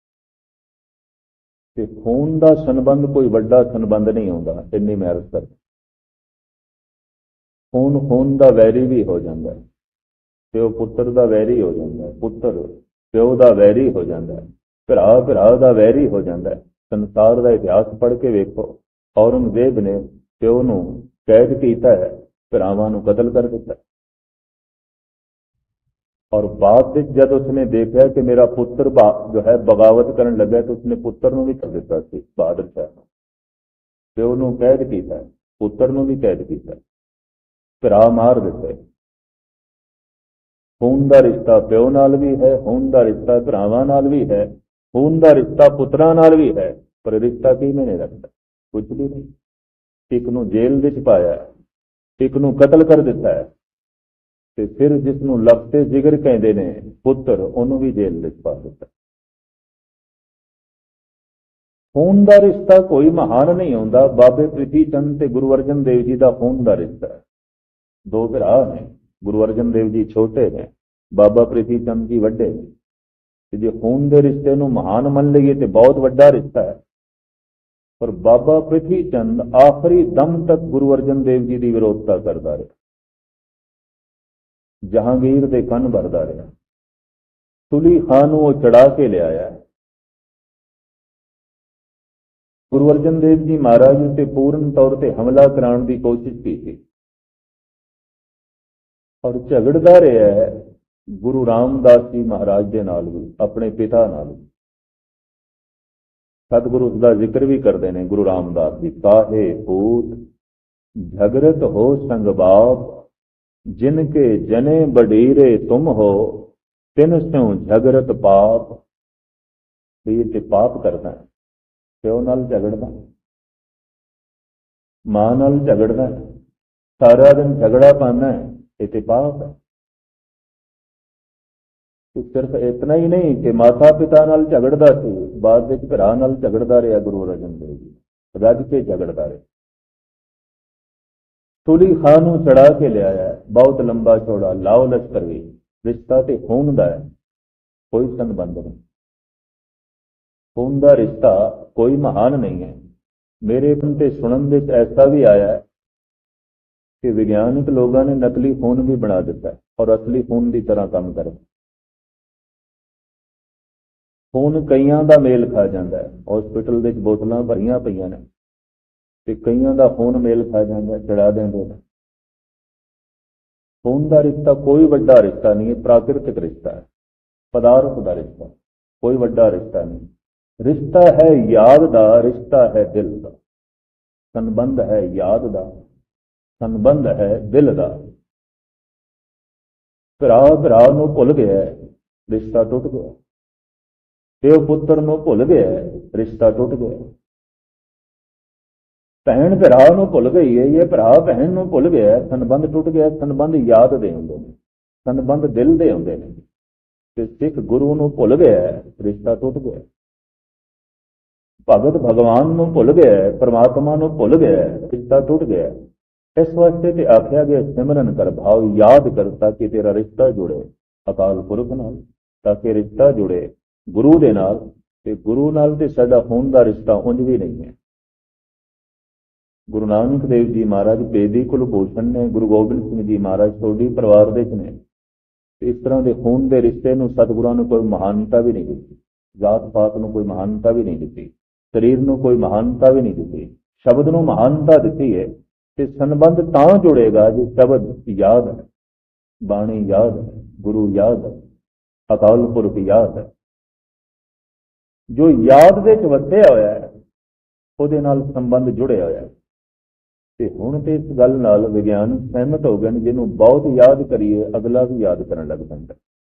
ਤੇ ਖੂਨ ਦਾ ਸੰਬੰਧ ਕੋਈ ਵੱਡਾ ਸੰਬੰਧ ਨਹੀਂ ਹੁੰਦਾ। ਇੰਨੀ ਮਿਹਨਤ ਕਰ ਖੂਨ ਖੂਨ ਦਾ ਵੈਰੀ ਵੀ ਹੋ ਜਾਂਦਾ ਹੈ, ਪਿਓ ਪੁੱਤਰ ਦਾ ਵੈਰੀ ਹੋ ਜਾਂਦਾ ਹੈ, ਪੁੱਤਰ ਪਿਓ ਦਾ ਵੈਰੀ ਹੋ ਜਾਂਦਾ ਹੈ, ਭਰਾ ਭਰਾ ਦਾ ਵੈਰੀ ਹੋ ਜਾਂਦਾ ਹੈ। ਸੰਸਾਰ ਦਾ ਇਤਿਹਾਸ ਪੜ੍ਹ ਕੇ ਵੇਖੋ, ਔਰੰਗਜ਼ੇਬ ਨੇ ਪਿਓ ਨੂੰ ਕੈਦ ਕੀਤਾ ਹੈ, ਭਰਾਵਾਂ ਨੂੰ ਕਤਲ ਕਰ ਦਿੱਤਾ। और बाद में जब उसने देखा कि मेरा पुत्र जो है बगावत करने लगा, तो उसने पुत्र ਨੂੰ ਵੀ ਕਰ ਦਿੱਤਾ ਸੀ। ਬਹਾਦਰ ਸਾਹਿਬ ਪਿਓ ਨੂੰ ਕੈਦ ਕੀਤਾ, ਪੁੱਤਰ ਨੂੰ ਵੀ ਕੈਦ ਕੀਤਾ, ਭਰਾ ਮਾਰ ਦਿੱਤੇ। ਖੂਨ ਦਾ ਰਿਸ਼ਤਾ ਪਿਓ ਨਾਲ ਵੀ ਹੈ, ਖੂਨ ਦਾ ਰਿਸ਼ਤਾ ਭਰਾਵਾਂ ਨਾਲ ਵੀ ਹੈ, ਖੂਨ ਦਾ ਰਿਸ਼ਤਾ ਪੁੱਤਰਾਂ ਨਾਲ ਵੀ ਹੈ, ਪਰ ਰਿਸ਼ਤਾ ਕੀ ਮੈਨੇ ਰੱਖਦਾ? ਕੁਝ ਵੀ ਨਹੀਂ। ਇੱਕ ਨੂੰ ਜੇਲ੍ਹ ਵਿੱਚ ਪਾਇਆ, ਇੱਕ ਨੂੰ ਕਤਲ ਕਰ ਦਿੱਤਾ ਹੈ, ਤੇ ਫਿਰ ਜਿਸ ਨੂੰ ਲਖਤੇ ਜਿਗਰ ਕਹਿੰਦੇ ਨੇ ਪੁੱਤਰ, ਉਹਨੂੰ ਵੀ ਜੇਲ੍ਹ ਵਿੱਚ ਪਾ ਦਿੱਤਾ। ਖੂਨ ਦਾ ਰਿਸ਼ਤਾ ਕੋਈ ਮਹਾਨ ਨਹੀਂ ਹੁੰਦਾ। ਬਾਬੇ ਪ੍ਰਿਥੀ ਚੰਦ ਤੇ ਗੁਰੂ ਅਰਜਨ ਦੇਵ ਜੀ ਦਾ ਖੂਨ ਦਾ ਰਿਸ਼ਤਾ ਹੈ। ਦੋ ਭਰਾ ਨੇ, ਗੁਰੂ ਅਰਜਨ ਦੇਵ ਜੀ ਛੋਟੇ ਨੇ, ਬਾਬਾ ਪ੍ਰਿਥੀ ਚੰਦ ਜੀ ਵੱਡੇ ਨੇ। ਤੇ ਜੇ ਖੂਨ ਦੇ ਰਿਸ਼ਤੇ ਨੂੰ ਮਹਾਨ ਮੰਨ ਲਈਏ ਤੇ ਬਹੁਤ ਵੱਡਾ ਰਿਸ਼ਤਾ ਹੈ। ਪਰ ਬਾਬਾ ਪ੍ਰਿਥੀ ਚੰਦ ਆਖਰੀ ਦਮ ਤੱਕ ਗੁਰੂ ਅਰਜਨ ਦੇਵ ਜੀ ਦੀ ਵਿਰੋਧਤਾ ਕਰਦਾ ਰਿਹਾ, ਜਹਾਂਗੀਰ ਦੇ ਕੰਨ ਭਰਦਾ ਰਿਹਾ। ਸੁਲੀ ਖਾਨ ਨੂੰ ਉਹ ਚੜਾ ਕੇ ਲਿਆਇਆ। ਗੁਰੂ ਅਰਜਨ ਦੇਵ ਜੀ ਮਹਾਰਾਜ ਉੱਤੇ ਪੂਰਨ ਤੌਰ ਤੇ ਹਮਲਾ ਕਰਾਉਣ ਦੀ ਕੋਸ਼ਿਸ਼ ਕੀਤੀ, ਔਰ ਝਗੜਦਾ ਰਿਹਾ ਹੈ ਗੁਰੂ ਰਾਮਦਾਸ ਜੀ ਮਹਾਰਾਜ ਦੇ ਨਾਲ ਵੀ, ਆਪਣੇ ਪਿਤਾ ਨਾਲ ਵੀ। ਸਤਿਗੁਰੂ ਦਾ ਜ਼ਿਕਰ ਵੀ ਕਰਦੇ ਨੇ ਗੁਰੂ ਰਾਮਦਾਸ ਜੀ, ਕਾਹੇ ਪੂਤ ਝਗੜਤ ਹੋ ਸੰਗ ਬਾਪ, ਜਿਨ ਕੇ ਜਨੇ ਬਡੀਰੇ ਤੁਮ ਹੋ, ਤਿਨ ਸਿਉ ਝਗੜਤ ਪਾਪ। ਇਹ ਤੇ ਪਾਪ ਕਰਦਾ, ਪਿਓ ਨਾਲ ਝਗੜਦਾ, ਮਾਂ ਨਾਲ ਝਗੜਦਾ, सारा दिन झगड़ा पाना है, ये तो पाप है। तो सिर्फ इतना ही नहीं कि माता पिता नाल झगड़दा सी, बाद विच भरा नाल झगड़दा रहा गुरु अर्जन देव जी, रज के झगड़दा रहा। सुली खां नूं चढ़ा के लिया, बहुत लंबा चौड़ा लाओ लश्कर भी, रिश्ता तो खून का है, कोई संबंध नहीं। खून का रिश्ता कोई महान नहीं है। मेरे ते सुनन विच ऐसा भी आया है कि विज्ञानिक लोगों ने नकली खून भी बना दिता है और असली खून की तरह काम कर। खून कईयां दा मेल खा जाता है, हॉस्पिटल दे बोतलां भरियां पईयां ने ते कईयां दा खून मेल खा जाता है, चढ़ा देंगे। खून का रिश्ता कोई बड़ा रिश्ता नहीं है, प्राकृतिक रिश्ता है, पदार्थ का रिश्ता, कोई बड़ा रिश्ता नहीं। रिश्ता है याद दा, रिश्ता है दिल का। संबंध है याद दा, संबंध है दिल का। भरा भरा नूं भुल गया, रिश्ता टुट गया। प्यो पुत्र नूं भुल गया, रिश्ता टुट गया। भैन भरा नूं भुल गई है, ये भरा भैन नूं भुल गया, संबंध टुट गया। संबंध याद दे हुंदे ने, संबंध दिल दे हुंदे ने। ते सिख गुरु नूं भुल गया, रिश्ता टुट गया। भगत भगवान नूं भुल गया, परमात्मा नूं भुल गया, रिश्ता टुट गया। इस वास्ते ते आख्या गया सिमरन कर, भाव याद कर, ताकि तेरा रिश्ता जुड़े अकाल पुरख नाल, ताकि रिश्ता जुड़े गुरु दे नाल। ते गुरु नाल ते साडा खून दा रिश्ता उंज भी नहीं है। गुरु नानक देव जी महाराज बेदी कुलभूषण ने, गुरु गोबिंद सिंह जी महाराज सोडी परिवार दे ने। इस तरह के खून के रिश्ते नूं सतगुरां ने कोई महानता भी नहीं दी, जात पात नूं कोई महानता भी नहीं दी, शरीर नूं कोई महानता भी नहीं दी, शब्द नूं महानता दी है। ते संबंध तां जुड़ेगा जो शब्द याद है, बाणी याद है, गुरु याद है, अकाल पुरख याद है। जो याद दे च वसिया होया है, ਉਹਦੇ ਨਾਲ संबंध जुड़े होया है। ਤੇ ਹੁਣ ਤੇ ਇਸ ਗੱਲ ਨਾਲ ਵਿਗਿਆਨ ਸਹਿਮਤ ਹੋ ਗਏ ਨੇ, ਜਿਹਨੂੰ ਬਹੁਤ ਯਾਦ ਕਰੀਏ ਅਗਲਾ ਵੀ ਯਾਦ ਕਰਨ ਲੱਗ ਪੈਂਦਾ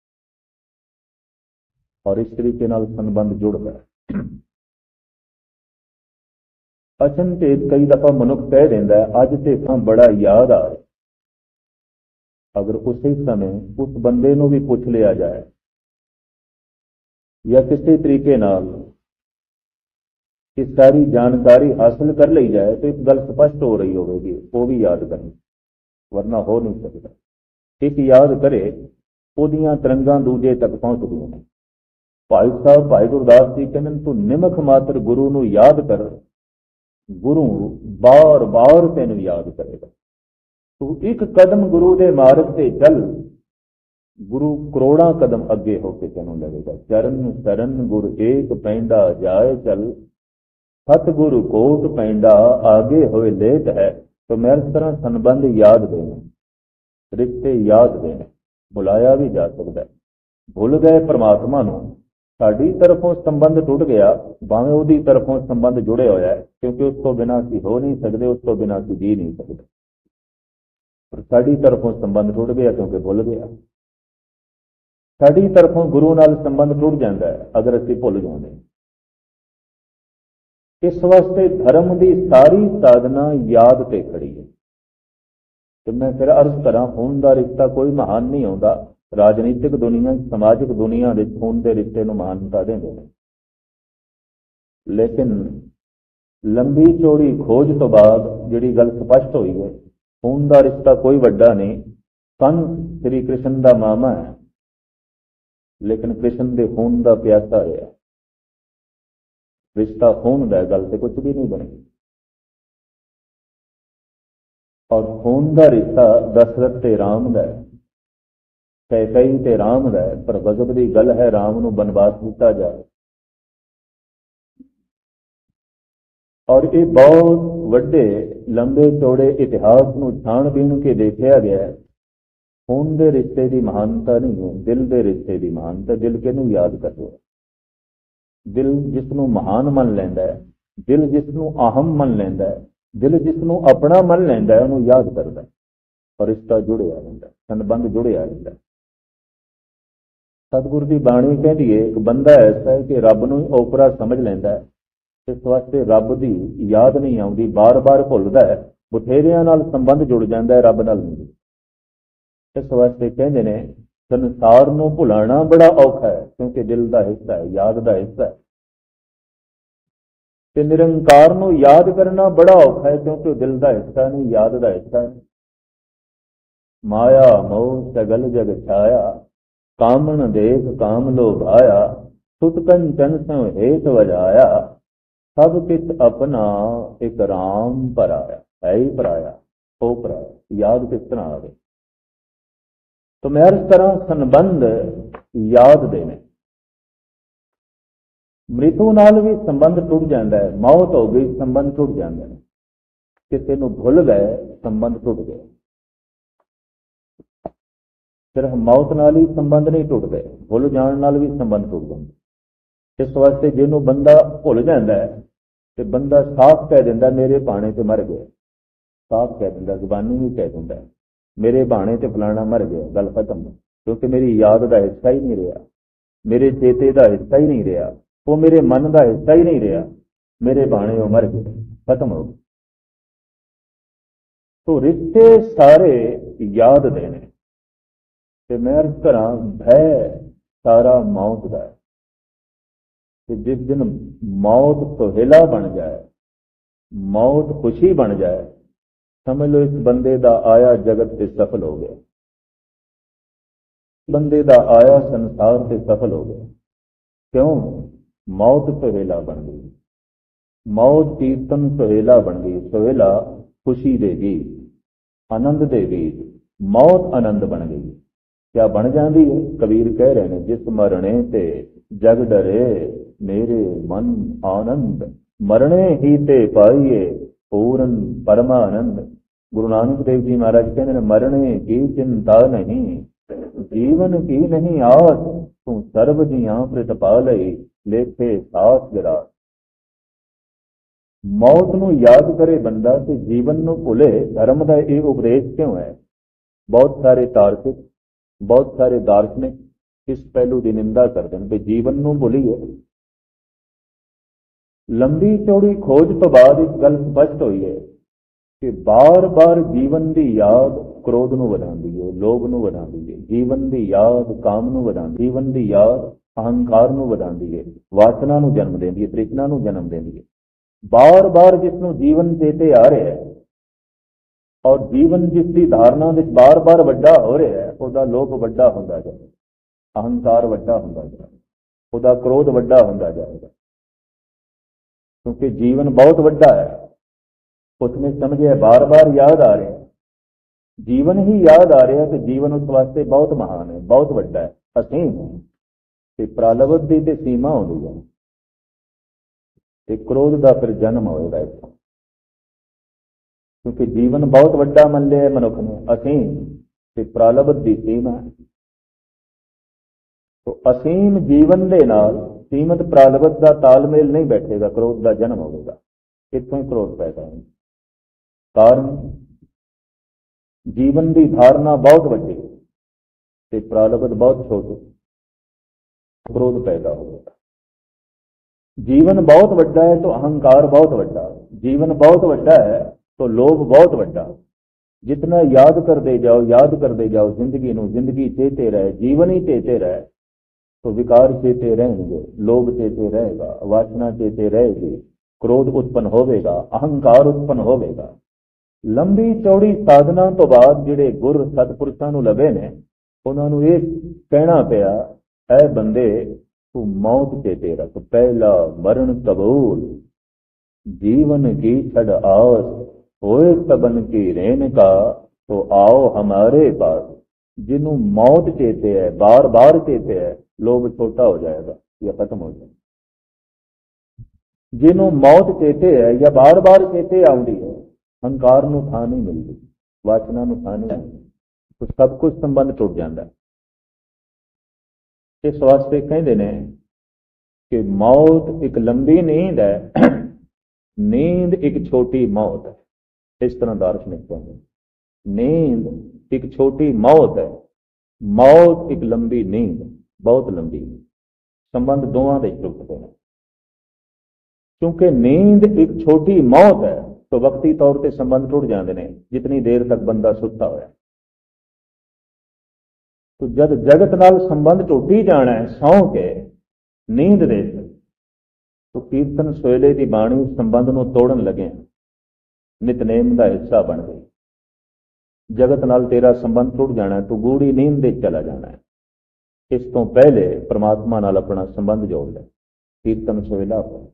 ਔਰ ਇਸ ਤਰੀਕੇ ਨਾਲ ਸੰਬੰਧ ਜੁੜਦਾ ਹੈ। ਅਚਨ ਤੇ ਕਈ ਦਫਾ ਮਨੁੱਖ ਕਹਿ ਦਿੰਦਾ ਅੱਜ ਤੇ ਤਾਂ ਬੜਾ ਯਾਦ ਆ ਰਿਹਾ। ਅਗਰ ਉਸੇ ਸਮੇਂ ਉਸ ਬੰਦੇ ਨੂੰ ਵੀ ਪੁੱਛ ਲਿਆ ਜਾਏ ਜਾਂ ਕਿਸੇ ਤਰੀਕੇ ਨਾਲ कि सारी जानकारी हासिल कर ली जाए तो एक गल स्पष्ट हो रही होगी, वो भी याद करनी, वरना हो नहीं सकता। एक याद करे ओदियां तरंगां दूजे तक पहुंचदियां ने। भाई साहब भाई गुरदास जी कहते तू निमख मात्र गुरु नूं याद कर, गुरु बार बार तेन याद करेगा। तू एक कदम गुरु दे मार्ग ते चल, गुरु करोड़ां कदम अगे होके तेनों लगेगा। चरण शरण गुर एक पैंडा जाए चल, सतगुरु कोट पैंडा आगे होए लेट है। तो मैं इस तरह संबंध याद देने, रिश्ते याद देने, बुलाया भी जा सकता है। भुल गए परमात्मा नूं, साडी तरफों संबंध टुट गया, भावें उहदी तरफों संबंध जुड़े होया है, क्योंकि उस तो बिना असीं हो नहीं सकते, उस तो बिना असीं जी नहीं सकते। पर साडी तरफों संबंध टुट गया क्योंकि भुल गया। साडी तरफों गुरु नाल संबंध टुट जाता है अगर असीं भुल जाते हैं। इस वास्ते धर्म की सारी साधना याद ते खड़ी है। तो मैं फिर अर्ज करा, खून का रिश्ता कोई महान नहीं होता। राजनीतिक दुनिया समाजिक दुनिया के खून के रिश्ते को महानता देंगे, लेकिन लंबी चौड़ी खोज तो बाद जिहड़ी गल स्पष्ट हुई है, खून का रिश्ता कोई वड्डा नहीं। संत श्री कृष्ण का मामा है, लेकिन कृष्ण के खून का प्यासा है। रिश्ता खून का गल से कुछ भी नहीं बने। और खून का रिश्ता दशरथ ते राम का है, कैकई ते राम का है, पर गजब की गल है राम नूं बनवास दिता जाए। और ये बहुत वड्डे लंबे चौड़े इतिहास नूं छाण-बीण के देखा गया है। खून के रिश्ते की महानता नहीं है, दिल के रिश्ते की महानता। दिल किहनूं याद कर लो, दिल जिसनों महान मन लैंदा है, दिल जिसनों अहम मन लैंदा है, दिल जिसनों अपना मन लैंदा है, उन्होंने याद करता है और रिश्ता जुड़िया रहिंदा, संबंध जुड़िया रहिंदा। सतगुरु की बाणी कहती है एक बंदा ऐसा है कि रब नूं ओपरा समझ लैंदा है, इस वास्ते रब की याद नहीं आउंदी, बार बार भुलदा है, ਬਥੇਰਿਆਂ ਨਾਲ ਸੰਬੰਧ ਜੁੜ ਜਾਂਦਾ ਹੈ, ਰੱਬ ਨਾਲ ਨਹੀਂ। ਇਸ ਵਾਸਤੇ ਕਹਿੰਦੇ ਨੇ ਸੰਸਾਰ ਨੂੰ ਭੁਲਾਉਣਾ ਬੜਾ ਔਖਾ ਹੈ, ਕਿਉਂਕਿ ਦਿਲ ਦਾ ਹਿੱਸਾ ਹੈ, ਯਾਦ ਦਾ ਹਿੱਸਾ ਹੈ। ਤੇ ਨਿਰੰਕਾਰ ਨੂੰ ਯਾਦ ਕਰਨਾ ਬੜਾ ਔਖਾ ਹੈ, ਕਿਉਂਕਿ ਉਹ ਦਿਲ ਦਾ ਹਿੱਸਾ ਨਹੀਂ, ਯਾਦ ਦਾ ਹਿੱਸਾ ਹੈ। ਮਾਇਆ ਮੋਹ ਸਗਲ ਜਗ ਛਾਇਆ, ਕਾਮਣ ਦੇਖ ਕਾਮ ਲੋਭ ਆਇਆ, ਸੁਤ ਕੰਚਨ ਸੋ ਹੇਤ ਵਜਾਇਆ, ਸਭ ਕਿਛ ਆਪਣਾ ਇੱਕ ਰਾਮ ਪਰਾਇਆ। ਹੈ ਹੀ ਪਰਾਇਆ, ਉਹ ਪਰਾਇਆ, ਯਾਦ ਕਿਸ ਤਰ੍ਹਾਂ ਆਵੇ। तो मैं हर तरह संबंध याद ਦੇ ਨੇ। ਮ੍ਰਿਤੂ ਨਾਲ ਵੀ ਸੰਬੰਧ ਟੁੱਟ ਜਾਂਦਾ ਹੈ, ਮੌਤ ਹੋ ਗਈ ਸੰਬੰਧ ਟੁੱਟ ਜਾਂਦੇ ਨੇ। ਕਿਸੇ ਨੂੰ ਭੁੱਲ ਗਏ ਸੰਬੰਧ ਟੁੱਟ ਗਏ। ਸਿਰਫ ਮੌਤ ਨਾਲ ਹੀ ਸੰਬੰਧ ਨਹੀਂ ਟੁੱਟਦੇ, ਭੁੱਲ ਜਾਣ ਨਾਲ ਵੀ ਸੰਬੰਧ ਟੁੱਟ ਜਾਂਦੇ। ਇਸ ਵਾਸਤੇ ਜਿਹਨੂੰ ਬੰਦਾ ਭੁੱਲ ਜਾਂਦਾ ਹੈ ਤੇ ਬੰਦਾ ਸਾਫ਼ ਕਹਿ ਦਿੰਦਾ ਮੇਰੇ ਬਾਣੇ ਤੇ ਮਰ ਗਏ, ਸਾਫ਼ ਕਹਿ ਦਿੰਦਾ, ਜ਼ੁਬਾਨੀ ਵੀ ਕਹਿ ਦਿੰਦਾ ਮੇਰੇ ਬਾਣੇ ਤੇ ਫਲਾਣਾ ਮਰ ਗਿਆ, ਗੱਲ ਖਤਮ। ਕਿਉਂਕਿ ਮੇਰੀ ਯਾਦ ਦਾ ਹਿੱਸਾ ਹੀ ਨਹੀਂ ਰਿਹਾ, ਮੇਰੇ ਚੇਤੇ ਦਾ ਹਿੱਸਾ ਹੀ ਨਹੀਂ ਰਿਹਾ, ਉਹ ਮੇਰੇ ਮਨ ਦਾ ਹਿੱਸਾ ਹੀ ਨਹੀਂ ਰਿਹਾ, ਮੇਰੇ ਬਾਣੇ ਉਹ ਮਰ ਗਏ, ਖਤਮ ਹੋ ਗਏ। ਤੋ ਰਿਸ਼ਤੇ ਸਾਰੇ ਯਾਦ ਦੇ ਨੇ। ਤੇ ਮੈਂ ਅਰਜ਼ ਕਰਾਂ ਭੈ ਸਾਰਾ ਮੌਤ ਦਾ ਹੈ। ਤੇ ਜਿਸ ਦਿਨ ਮੌਤ ਸੁਹੇਲਾ ਬਣ ਜਾਏ, ਮੌਤ ਖੁਸ਼ੀ ਬਣ ਜਾਏ, ਸਮਝ ਲਓ ਇਸ ਬੰਦੇ ਦਾ ਆਇਆ ਜਗਤ ਤੇ ਸਫਲ ਹੋ ਗਿਆ, ਬੰਦੇ ਦਾ ਆਇਆ ਸੰਸਾਰ ਤੇ ਸਫਲ ਹੋ ਗਿਆ। ਕਿਉਂ? ਮੌਤ ਸੁਹੇਲਾ ਬਣ ਗਈ, ਮੌਤ ਕੀਰਤਨ ਸੁਹੇਲਾ ਬਣ ਗਈ। ਸੁਹੇਲਾ ਖੁਸ਼ੀ ਦੇ ਗੀਤ, ਆਨੰਦ ਦੇ ਗੀਤ, ਮੌਤ ਆਨੰਦ ਬਣ ਗਈ। ਕਿਆ ਬਣ ਜਾਂਦੀ ਹੈ? ਕਬੀਰ ਕਹਿ ਰਹੇ ਨੇ ਜਿਸ ਮਰਣੇ ਤੇ ਜਗ ਡਰੇ, ਮੇਰੇ ਮਨ ਆਨੰਦ ਮਰਣੇ ਹੀ ਤੇ ਪਾਈਏ ਪੂਰਨ ਪਰਮਾਨੰਦ। ਗੁਰੂ ਨਾਨਕ ਦੇਵ ਜੀ ਮਹਾਰਾਜ ਕਹਿੰਦੇ ਨੇ ਮਰਣੇ ਕੀ ਚਿੰਤਾ ਨਹੀਂ, ਜੀਵਨ ਕੀ ਨਹੀਂ ਆਸ, ਤੂੰ ਸਰਬ ਜੀਆਂ ਪ੍ਰਤਪਾ ਲਈ ਲੇਖੇ ਸਾਸ ਜਰਾ। ਮੌਤ ਨੂੰ ਯਾਦ ਕਰੇ ਬੰਦਾ ਤੇ ਜੀਵਨ ਨੂੰ ਭੁੱਲੇ। ਧਰਮ ਦਾ ਇਹ ਉਪਦੇਸ਼ ਕਿਉਂ ਹੈ? ਬਹੁਤ ਸਾਰੇ ਤਾਰਕਿਕ, ਬਹੁਤ ਸਾਰੇ ਦਾਰਸ਼ਨਿਕ ਇਸ ਪਹਿਲੂ ਦੀ ਨਿੰਦਾ ਕਰਦੇ ਨੇ ਕਿ ਜੀਵਨ ਨੂੰ ਭੁੱਲੀਏ। ਲੰਬੀ ਚੌੜੀ ਖੋਜ ਤੋਂ ਬਾਅਦ ਇੱਕ ਗੱਲ ਸਪਸ਼ਟ ਹੋਈ ਹੈ ਕਿ ਬਾਰ-ਬਾਰ ਜੀਵਨ ਦੀ ਯਾਦ ਕ੍ਰੋਧ ਨੂੰ ਵਧਾਉਂਦੀ ਹੈ, ਲੋਭ ਨੂੰ ਵਧਾਉਂਦੀ ਹੈ। ਜੀਵਨ ਦੀ ਯਾਦ ਕਾਮ ਨੂੰ ਵਧਾਉਂਦੀ, ਜੀਵਨ ਦੀ ਯਾਦ ਅਹੰਕਾਰ ਨੂੰ ਵਧਾਉਂਦੀ ਹੈ, ਵਾਸਨਾ ਨੂੰ ਜਨਮ ਦਿੰਦੀ ਹੈ, ਤ੍ਰਿਸ਼ਨਾ ਨੂੰ ਜਨਮ ਦਿੰਦੀ ਹੈ। ਬਾਰ-ਬਾਰ ਜਿਸ ਨੂੰ ਜੀਵਨ ਚੇਤੇ ਆ ਰਿਹਾ ਹੈ ਔਰ ਜੀਵਨ ਜਿਸ ਦੀ ਧਾਰਨਾ ਵਿੱਚ ਬਾਰ-ਬਾਰ ਵੱਡਾ ਹੋ ਰਿਹਾ ਹੈ, ਉਹਦਾ ਲੋਭ ਵੱਡਾ ਹੁੰਦਾ ਜਾਏਗਾ, ਅਹੰਕਾਰ ਵੱਡਾ ਹੁੰਦਾ ਜਾਏਗਾ, ਉਹਦਾ ਕ੍ਰੋਧ ਵੱਡਾ ਹੁੰਦਾ ਜਾਏਗਾ। ਕਿਉਂਕਿ ਜੀਵਨ ਬਹੁਤ ਵੱਡਾ ਹੈ, ਉਸਨੇ ਸਮਝਿਆ ਬਾਰ-ਬਾਰ ਯਾਦ ਆ ਰਿਹਾ, ਜੀਵਨ ਹੀ ਯਾਦ ਆ ਰਿਹਾ ਤੇ ਜੀਵਨ ਉਸ ਵਾਸਤੇ ਬਹੁਤ ਮਹਾਨ ਹੈ, ਬਹੁਤ ਵੱਡਾ ਹੈ, ਅਸੀਮ ਹੈ। ਤੇ ਪ੍ਰਾਲਬਧ ਦੀ ਤੇ ਸੀਮਾ ਹੁੰਦੀ ਹੈ ਤੇ ਕ੍ਰੋਧ ਦਾ ਫਿਰ ਜਨਮ ਹੋਏਗਾ ਇੱਥੋਂ। ਕਿਉਂਕਿ ਜੀਵਨ ਬਹੁਤ ਵੱਡਾ ਮੰਨ ਲਿਆ ਮਨੁੱਖ ਨੇ, ਅਸੀਮ ਤੇ ਪ੍ਰਾਲਬਧ ਦੀ ਸੀਮਾ। ਤੋ ਅਸੀਮ ਜੀਵਨ ਦੇ ਨਾਲ ਸੀਮਤ ਪ੍ਰਾਲਬਧ ਦਾ ਤਾਲਮੇਲ ਨਹੀਂ ਬੈਠੇਗਾ, ਕ੍ਰੋਧ ਦਾ ਜਨਮ ਹੋਵੇਗਾ। ਇੱਥੋਂ ਹੀ ਕ੍ਰੋਧ ਪੈਦਾ ਹੋਵੇਗਾ। ਕਾਰਨ ਜੀਵਨ ਦੀ ਧਾਰਨਾ ਬਹੁਤ ਵੱਡੀ ਤੇ ਪ੍ਰਾਲਬਧ ਬਹੁਤ ਛੋਟੀ, ਕ੍ਰੋਧ ਪੈਦਾ ਹੋਵੇਗਾ। ਜੀਵਨ ਬਹੁਤ ਵੱਡਾ ਹੈ ਤਾਂ ਅਹੰਕਾਰ ਬਹੁਤ ਵੱਡਾ, ਜੀਵਨ ਬਹੁਤ ਵੱਡਾ ਹੈ तो लोभ बहुत ਵੱਡਾ। जितना याद करते जाओ, याद करते जाओ जिंदगी ਨੂੰ, जिंदगी चेते रहे, जीवन ही चेते रहे तो विकार चेते रहेंगे, लोभ चेते रहेगा, वासना चेते रहेगी, क्रोध उत्पन्न होवेगा, अहंकार उत्पन्न होवेगा। लंबी चौड़ी साधना तो बाद ਜਿਹੜੇ ਗੁਰ ਸਤਪੁਰਸ਼ਾਂ ਨੂੰ ਲੱਭੇ ਨੇ ਉਹਨਾਂ ਨੂੰ ਇਹ ਕਹਿਣਾ ਪਿਆ, ਐ ਬੰਦੇ ਤੂੰ ਮੌਤ ਚੇਤੇ ਰੱਖ, ਪਹਿਲਾ ਮਰਨ ਕਬੂਲ, जीवन की छड़ आस, होए सबन की रेन का तो आओ हमारे पास। जिन्हों मौत चेते है, बार बार चेते है, लोभ छोटा हो जाएगा या खत्म हो जाएगा। जिन्हों मौत चेते है या बार बार चेते आउंदी है, अहंकार नूं थां नहीं मिलती, वासना नूं थां नहीं मिलती, तो सब कुछ संबंध टुट जाता है। इस वास्ते कहते ने कि मौत एक लंबी नींद है, नींद एक छोटी मौत है। इस तरह दार्शनिक कहते हैं नींद एक छोटी मौत है, मौत एक लंबी नींद, बहुत लंबी। संबंध दोवां दे टुटदे हैं क्योंकि नींद एक छोटी मौत है तो वक्ती तौर पर संबंध टुट जाते हैं जितनी देर तक बंदा सुता होया। तो जब जगत नाल संबंध टुट ही जाना है सौ के नींद दे, तो कीर्तन सोहले की बाणी संबंध को तोड़न लगे, नितनेम का हिस्सा बन गई। जगत नाल तेरा संबंध टुट जाना है, तो गूढ़ी नींद दे चला जाना है। इस तो पहले परमात्मा नाल अपना संबंध जोड़ ले, कीर्तन सोहला हो।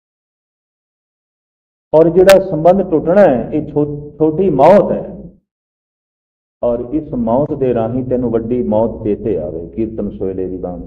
और जिहड़ा संबंध टुटना है ये छो, छोटी मौत है, और इस मौत के राही तेन वड्डी मौत चेते आवे, कीर्तन सोहले की बाणी।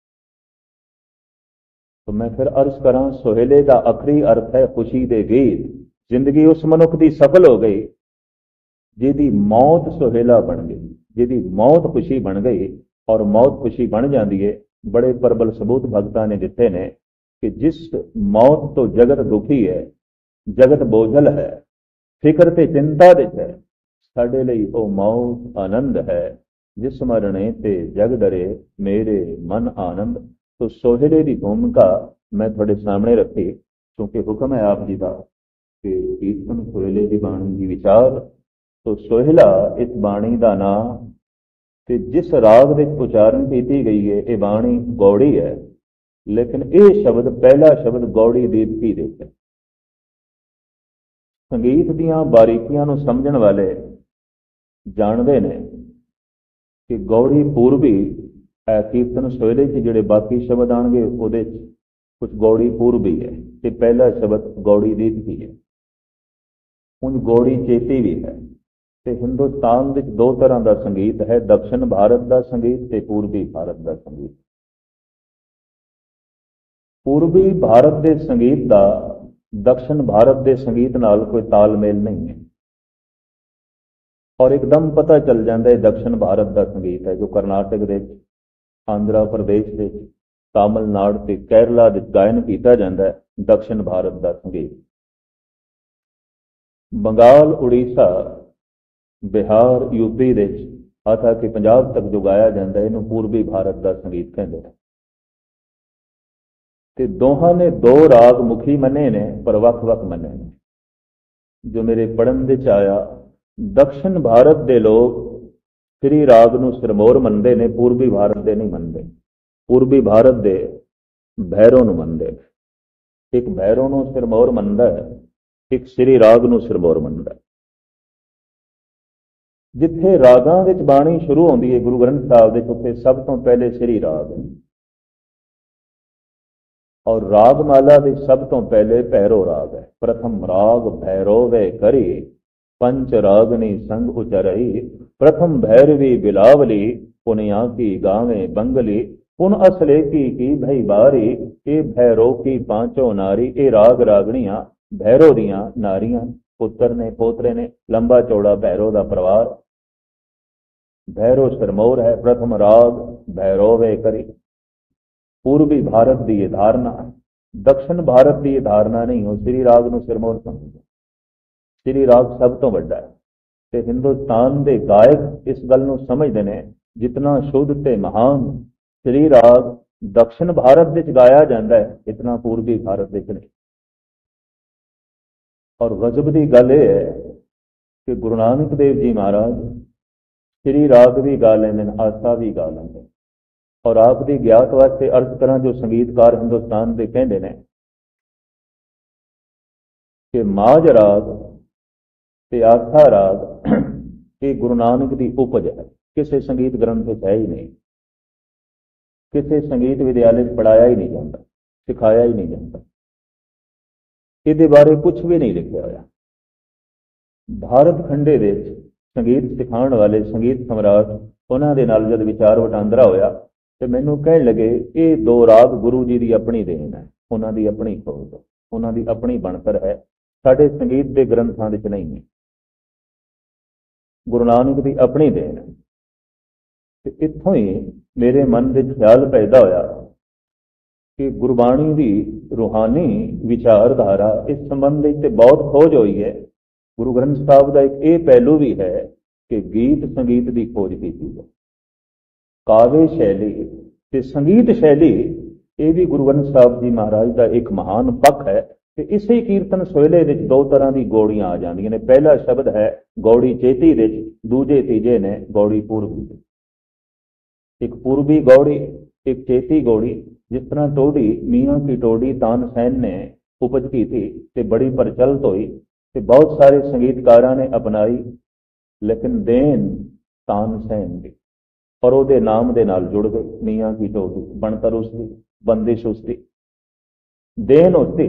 तो मैं फिर अर्ज करा, सोहले का आखिरी अर्थ है खुशी दे गीत। जिंदगी उस मनुख की सफल हो गई जिहदी मौत सोहेला बन गई, जिहदी मौत खुशी बन गई। और मौत खुशी बन जाती है। बड़े प्रबल सबूत भगतां ने दिते ने कि जिस मौत तो जगत दुखी है, जगत बोझल है, फिक्र ते चिंता विच है, साडे लई ओ मौत आनंद है। जिस मरने ते जग डरे मेरे मन आनंद। तो सोहले की भूमिका मैं थोड़े सामने रखी, क्योंकि हुक्म है आप जी का कि कीर्तन सोहले की बाणी की विचार। तो सोहला इस बाणी का नाम, ते जिस राग में उच्चारण की गई है ये बाणी गौड़ी है, लेकिन यह शब्द पहला शब्द गौड़ी दीपकी दे है। संगीत दीयां बारीकियां नूं समझण वाले जानते हैं कि गौड़ी पूर्वी कीर्तन सोहले च जिहड़े बाकी शब्द आएंगे उहदे कुछ गौड़ी पूर्वी है, ते पहला शब्द गौड़ी दीपकी है। उन गौड़ी चेती भी है। ते हिंदुस्तान विच दो तरह का संगीत है, दक्षिण भारत का संगीत ते पूर्वी भारत का संगीत। पूर्वी भारत के संगीत का दक्षिण भारत के संगीत नाल कोई तालमेल नहीं है, और एकदम पता चल जाता है दक्षिण भारत का संगीत है जो करनाटक के, आंध्र प्रदेश के, तमिलनाडु ते केरला विच गायन किया जाता है। दक्षिण भारत का संगीत बंगाल, उड़ीसा, बिहार, यूपी दे आता कि पंजाब तक जो गाया जाता है इन्हों पूर्वी भारत का संगीत कहते हैं। ते दोहां ने दो राग मुखी मने ने, पर वख वख मने ने। जो मेरे पढ़न विच आया, दक्षिण भारत के लोग श्री राग नूं सिरमौर मनते ने, पूर्वी भारत के नहीं मनते। पूर्वी भारत के भैरों नूं मनते। एक भैरों नूं सिरमौर मनता है, एक श्री राग नूं सिरमौर मनता है। जिथे रागां विच बाणी शुरू होती है गुरु ग्रंथ साहिब दे, उत्थे सब तो पहले श्री राग है, और रागमाला विच सब तो पहले भैरो राग है। प्रथम राग भैरोवे करी, पंच रागनी संग उचरई। प्रथम भैरवी बिलावली, पुनिया की गावे बंगली। पुन असले की की भई बारी, ए भैरो की पांचों नारी। ए राग रागणियां भैरो दियां नारियां, पुत्र ने पोतरे ने, लंबा चौड़ा भैरो का परिवार। भैरो सिरमौर है, प्रथम राग भैरोवे करी। पूर्वी भारत की यह धारणा, दक्षिण भारत की यह धारणा नहीं हो। श्री राग नूं सिरमौर समझो, श्री राग सब तो वड्डा है। ते हिंदुस्तान के गायक इस गल नूं समझते हैं, जितना शुद्ध ते महान श्री राग दक्षिण भारत विच गाया जाता है, इतना पूर्वी भारत विच नहीं। और गजब की गल यह है कि गुरु नानक देव जी महाराज श्री राग भी गा लेंगे, आस्था भी गा लेंगे। और आपकी ज्ञात वास्ते अर्ज करा, जो संगीतकार हिंदुस्तान के कहते हैं कि माज राग ते आस्था राग ये गुरु नानक की उपज है, किसी संगीत ग्रंथ है ही नहीं, किसी संगीत विद्यालय पढ़ाया ही नहीं जाता, सिखाया ही नहीं जाता, ये बारे कुछ भी नहीं लिखा होया। भारत खंडे दे संगीत सिखाने वाले संगीत सम्राट उन्होंने नाल जब विचार वटांदरा होया तो मैनू कह लगे ये दो राग गुरु जी की अपनी देन है, उन्होंने अपनी खोज, उन्होंने अपनी बनतर है, साडे संगीत के ग्रंथों में नहीं है, गुरु नानक की अपनी देन है। इत्थों ही मेरे मन में ख्याल पैदा होया कि गुरबाणी की रूहानी विचारधारा इस संबंध में बहुत खोज हुई है। गुरु ग्रंथ साहिब का एक ये पहलू भी है कि गीत संगीत की खोज की है, काव्य शैली ते संगीत शैली, ये भी गुरु ग्रंथ साहिब जी महाराज का एक महान पक्ष है ਤੇ ਇਸੇ ਕੀਰਤਨ ਸੋਹਲੇ ਵਿੱਚ ਦੋ ਤਰ੍ਹਾਂ ਦੀ ਗੌੜੀਆਂ ਆ ਜਾਂਦੀਆਂ ਨੇ। ਪਹਿਲਾ ਸ਼ਬਦ ਹੈ ਗੌੜੀ ਚੇਤੀ ਵਿੱਚ, ਦੂਜੇ ਤੀਜੇ ਨੇ ਗੌੜੀ ਪੂਰਬੀ। ਇੱਕ ਪੂਰਬੀ ਗੌੜੀ, ਇੱਕ ਚੇਤੀ ਗੌੜੀ। ਜਿਸ ਤਰ੍ਹਾਂ ਟੋਡੀ ਮੀਆਂ ਕੀ ਟੋਡੀ ਤਾਨਸੈਨ ਨੇ ਉਪਜ ਕੀਤੀ ਤੇ ਬੜੀ ਪ੍ਰਚਲਿਤ ਹੋਈ ਤੇ ਬਹੁਤ ਸਾਰੇ ਸੰਗੀਤਕਾਰਾਂ ਨੇ ਅਪਣਾਈ, ਲੇਕਿਨ ਦੇਨ ਤਾਨਸੈਨ ਦੀ ਔਰ ਉਹਦੇ ਨਾਮ ਦੇ ਨਾਲ ਜੁੜ ਗਈ। ਮੀਆਂ ਕੀ ਟੋਡੀ ਬਣਤਰ ਉਸਦੀ, ਬੰਦਿਸ਼ ਉਸਦੀ, ਦੇਨ ਉਸਦੀ।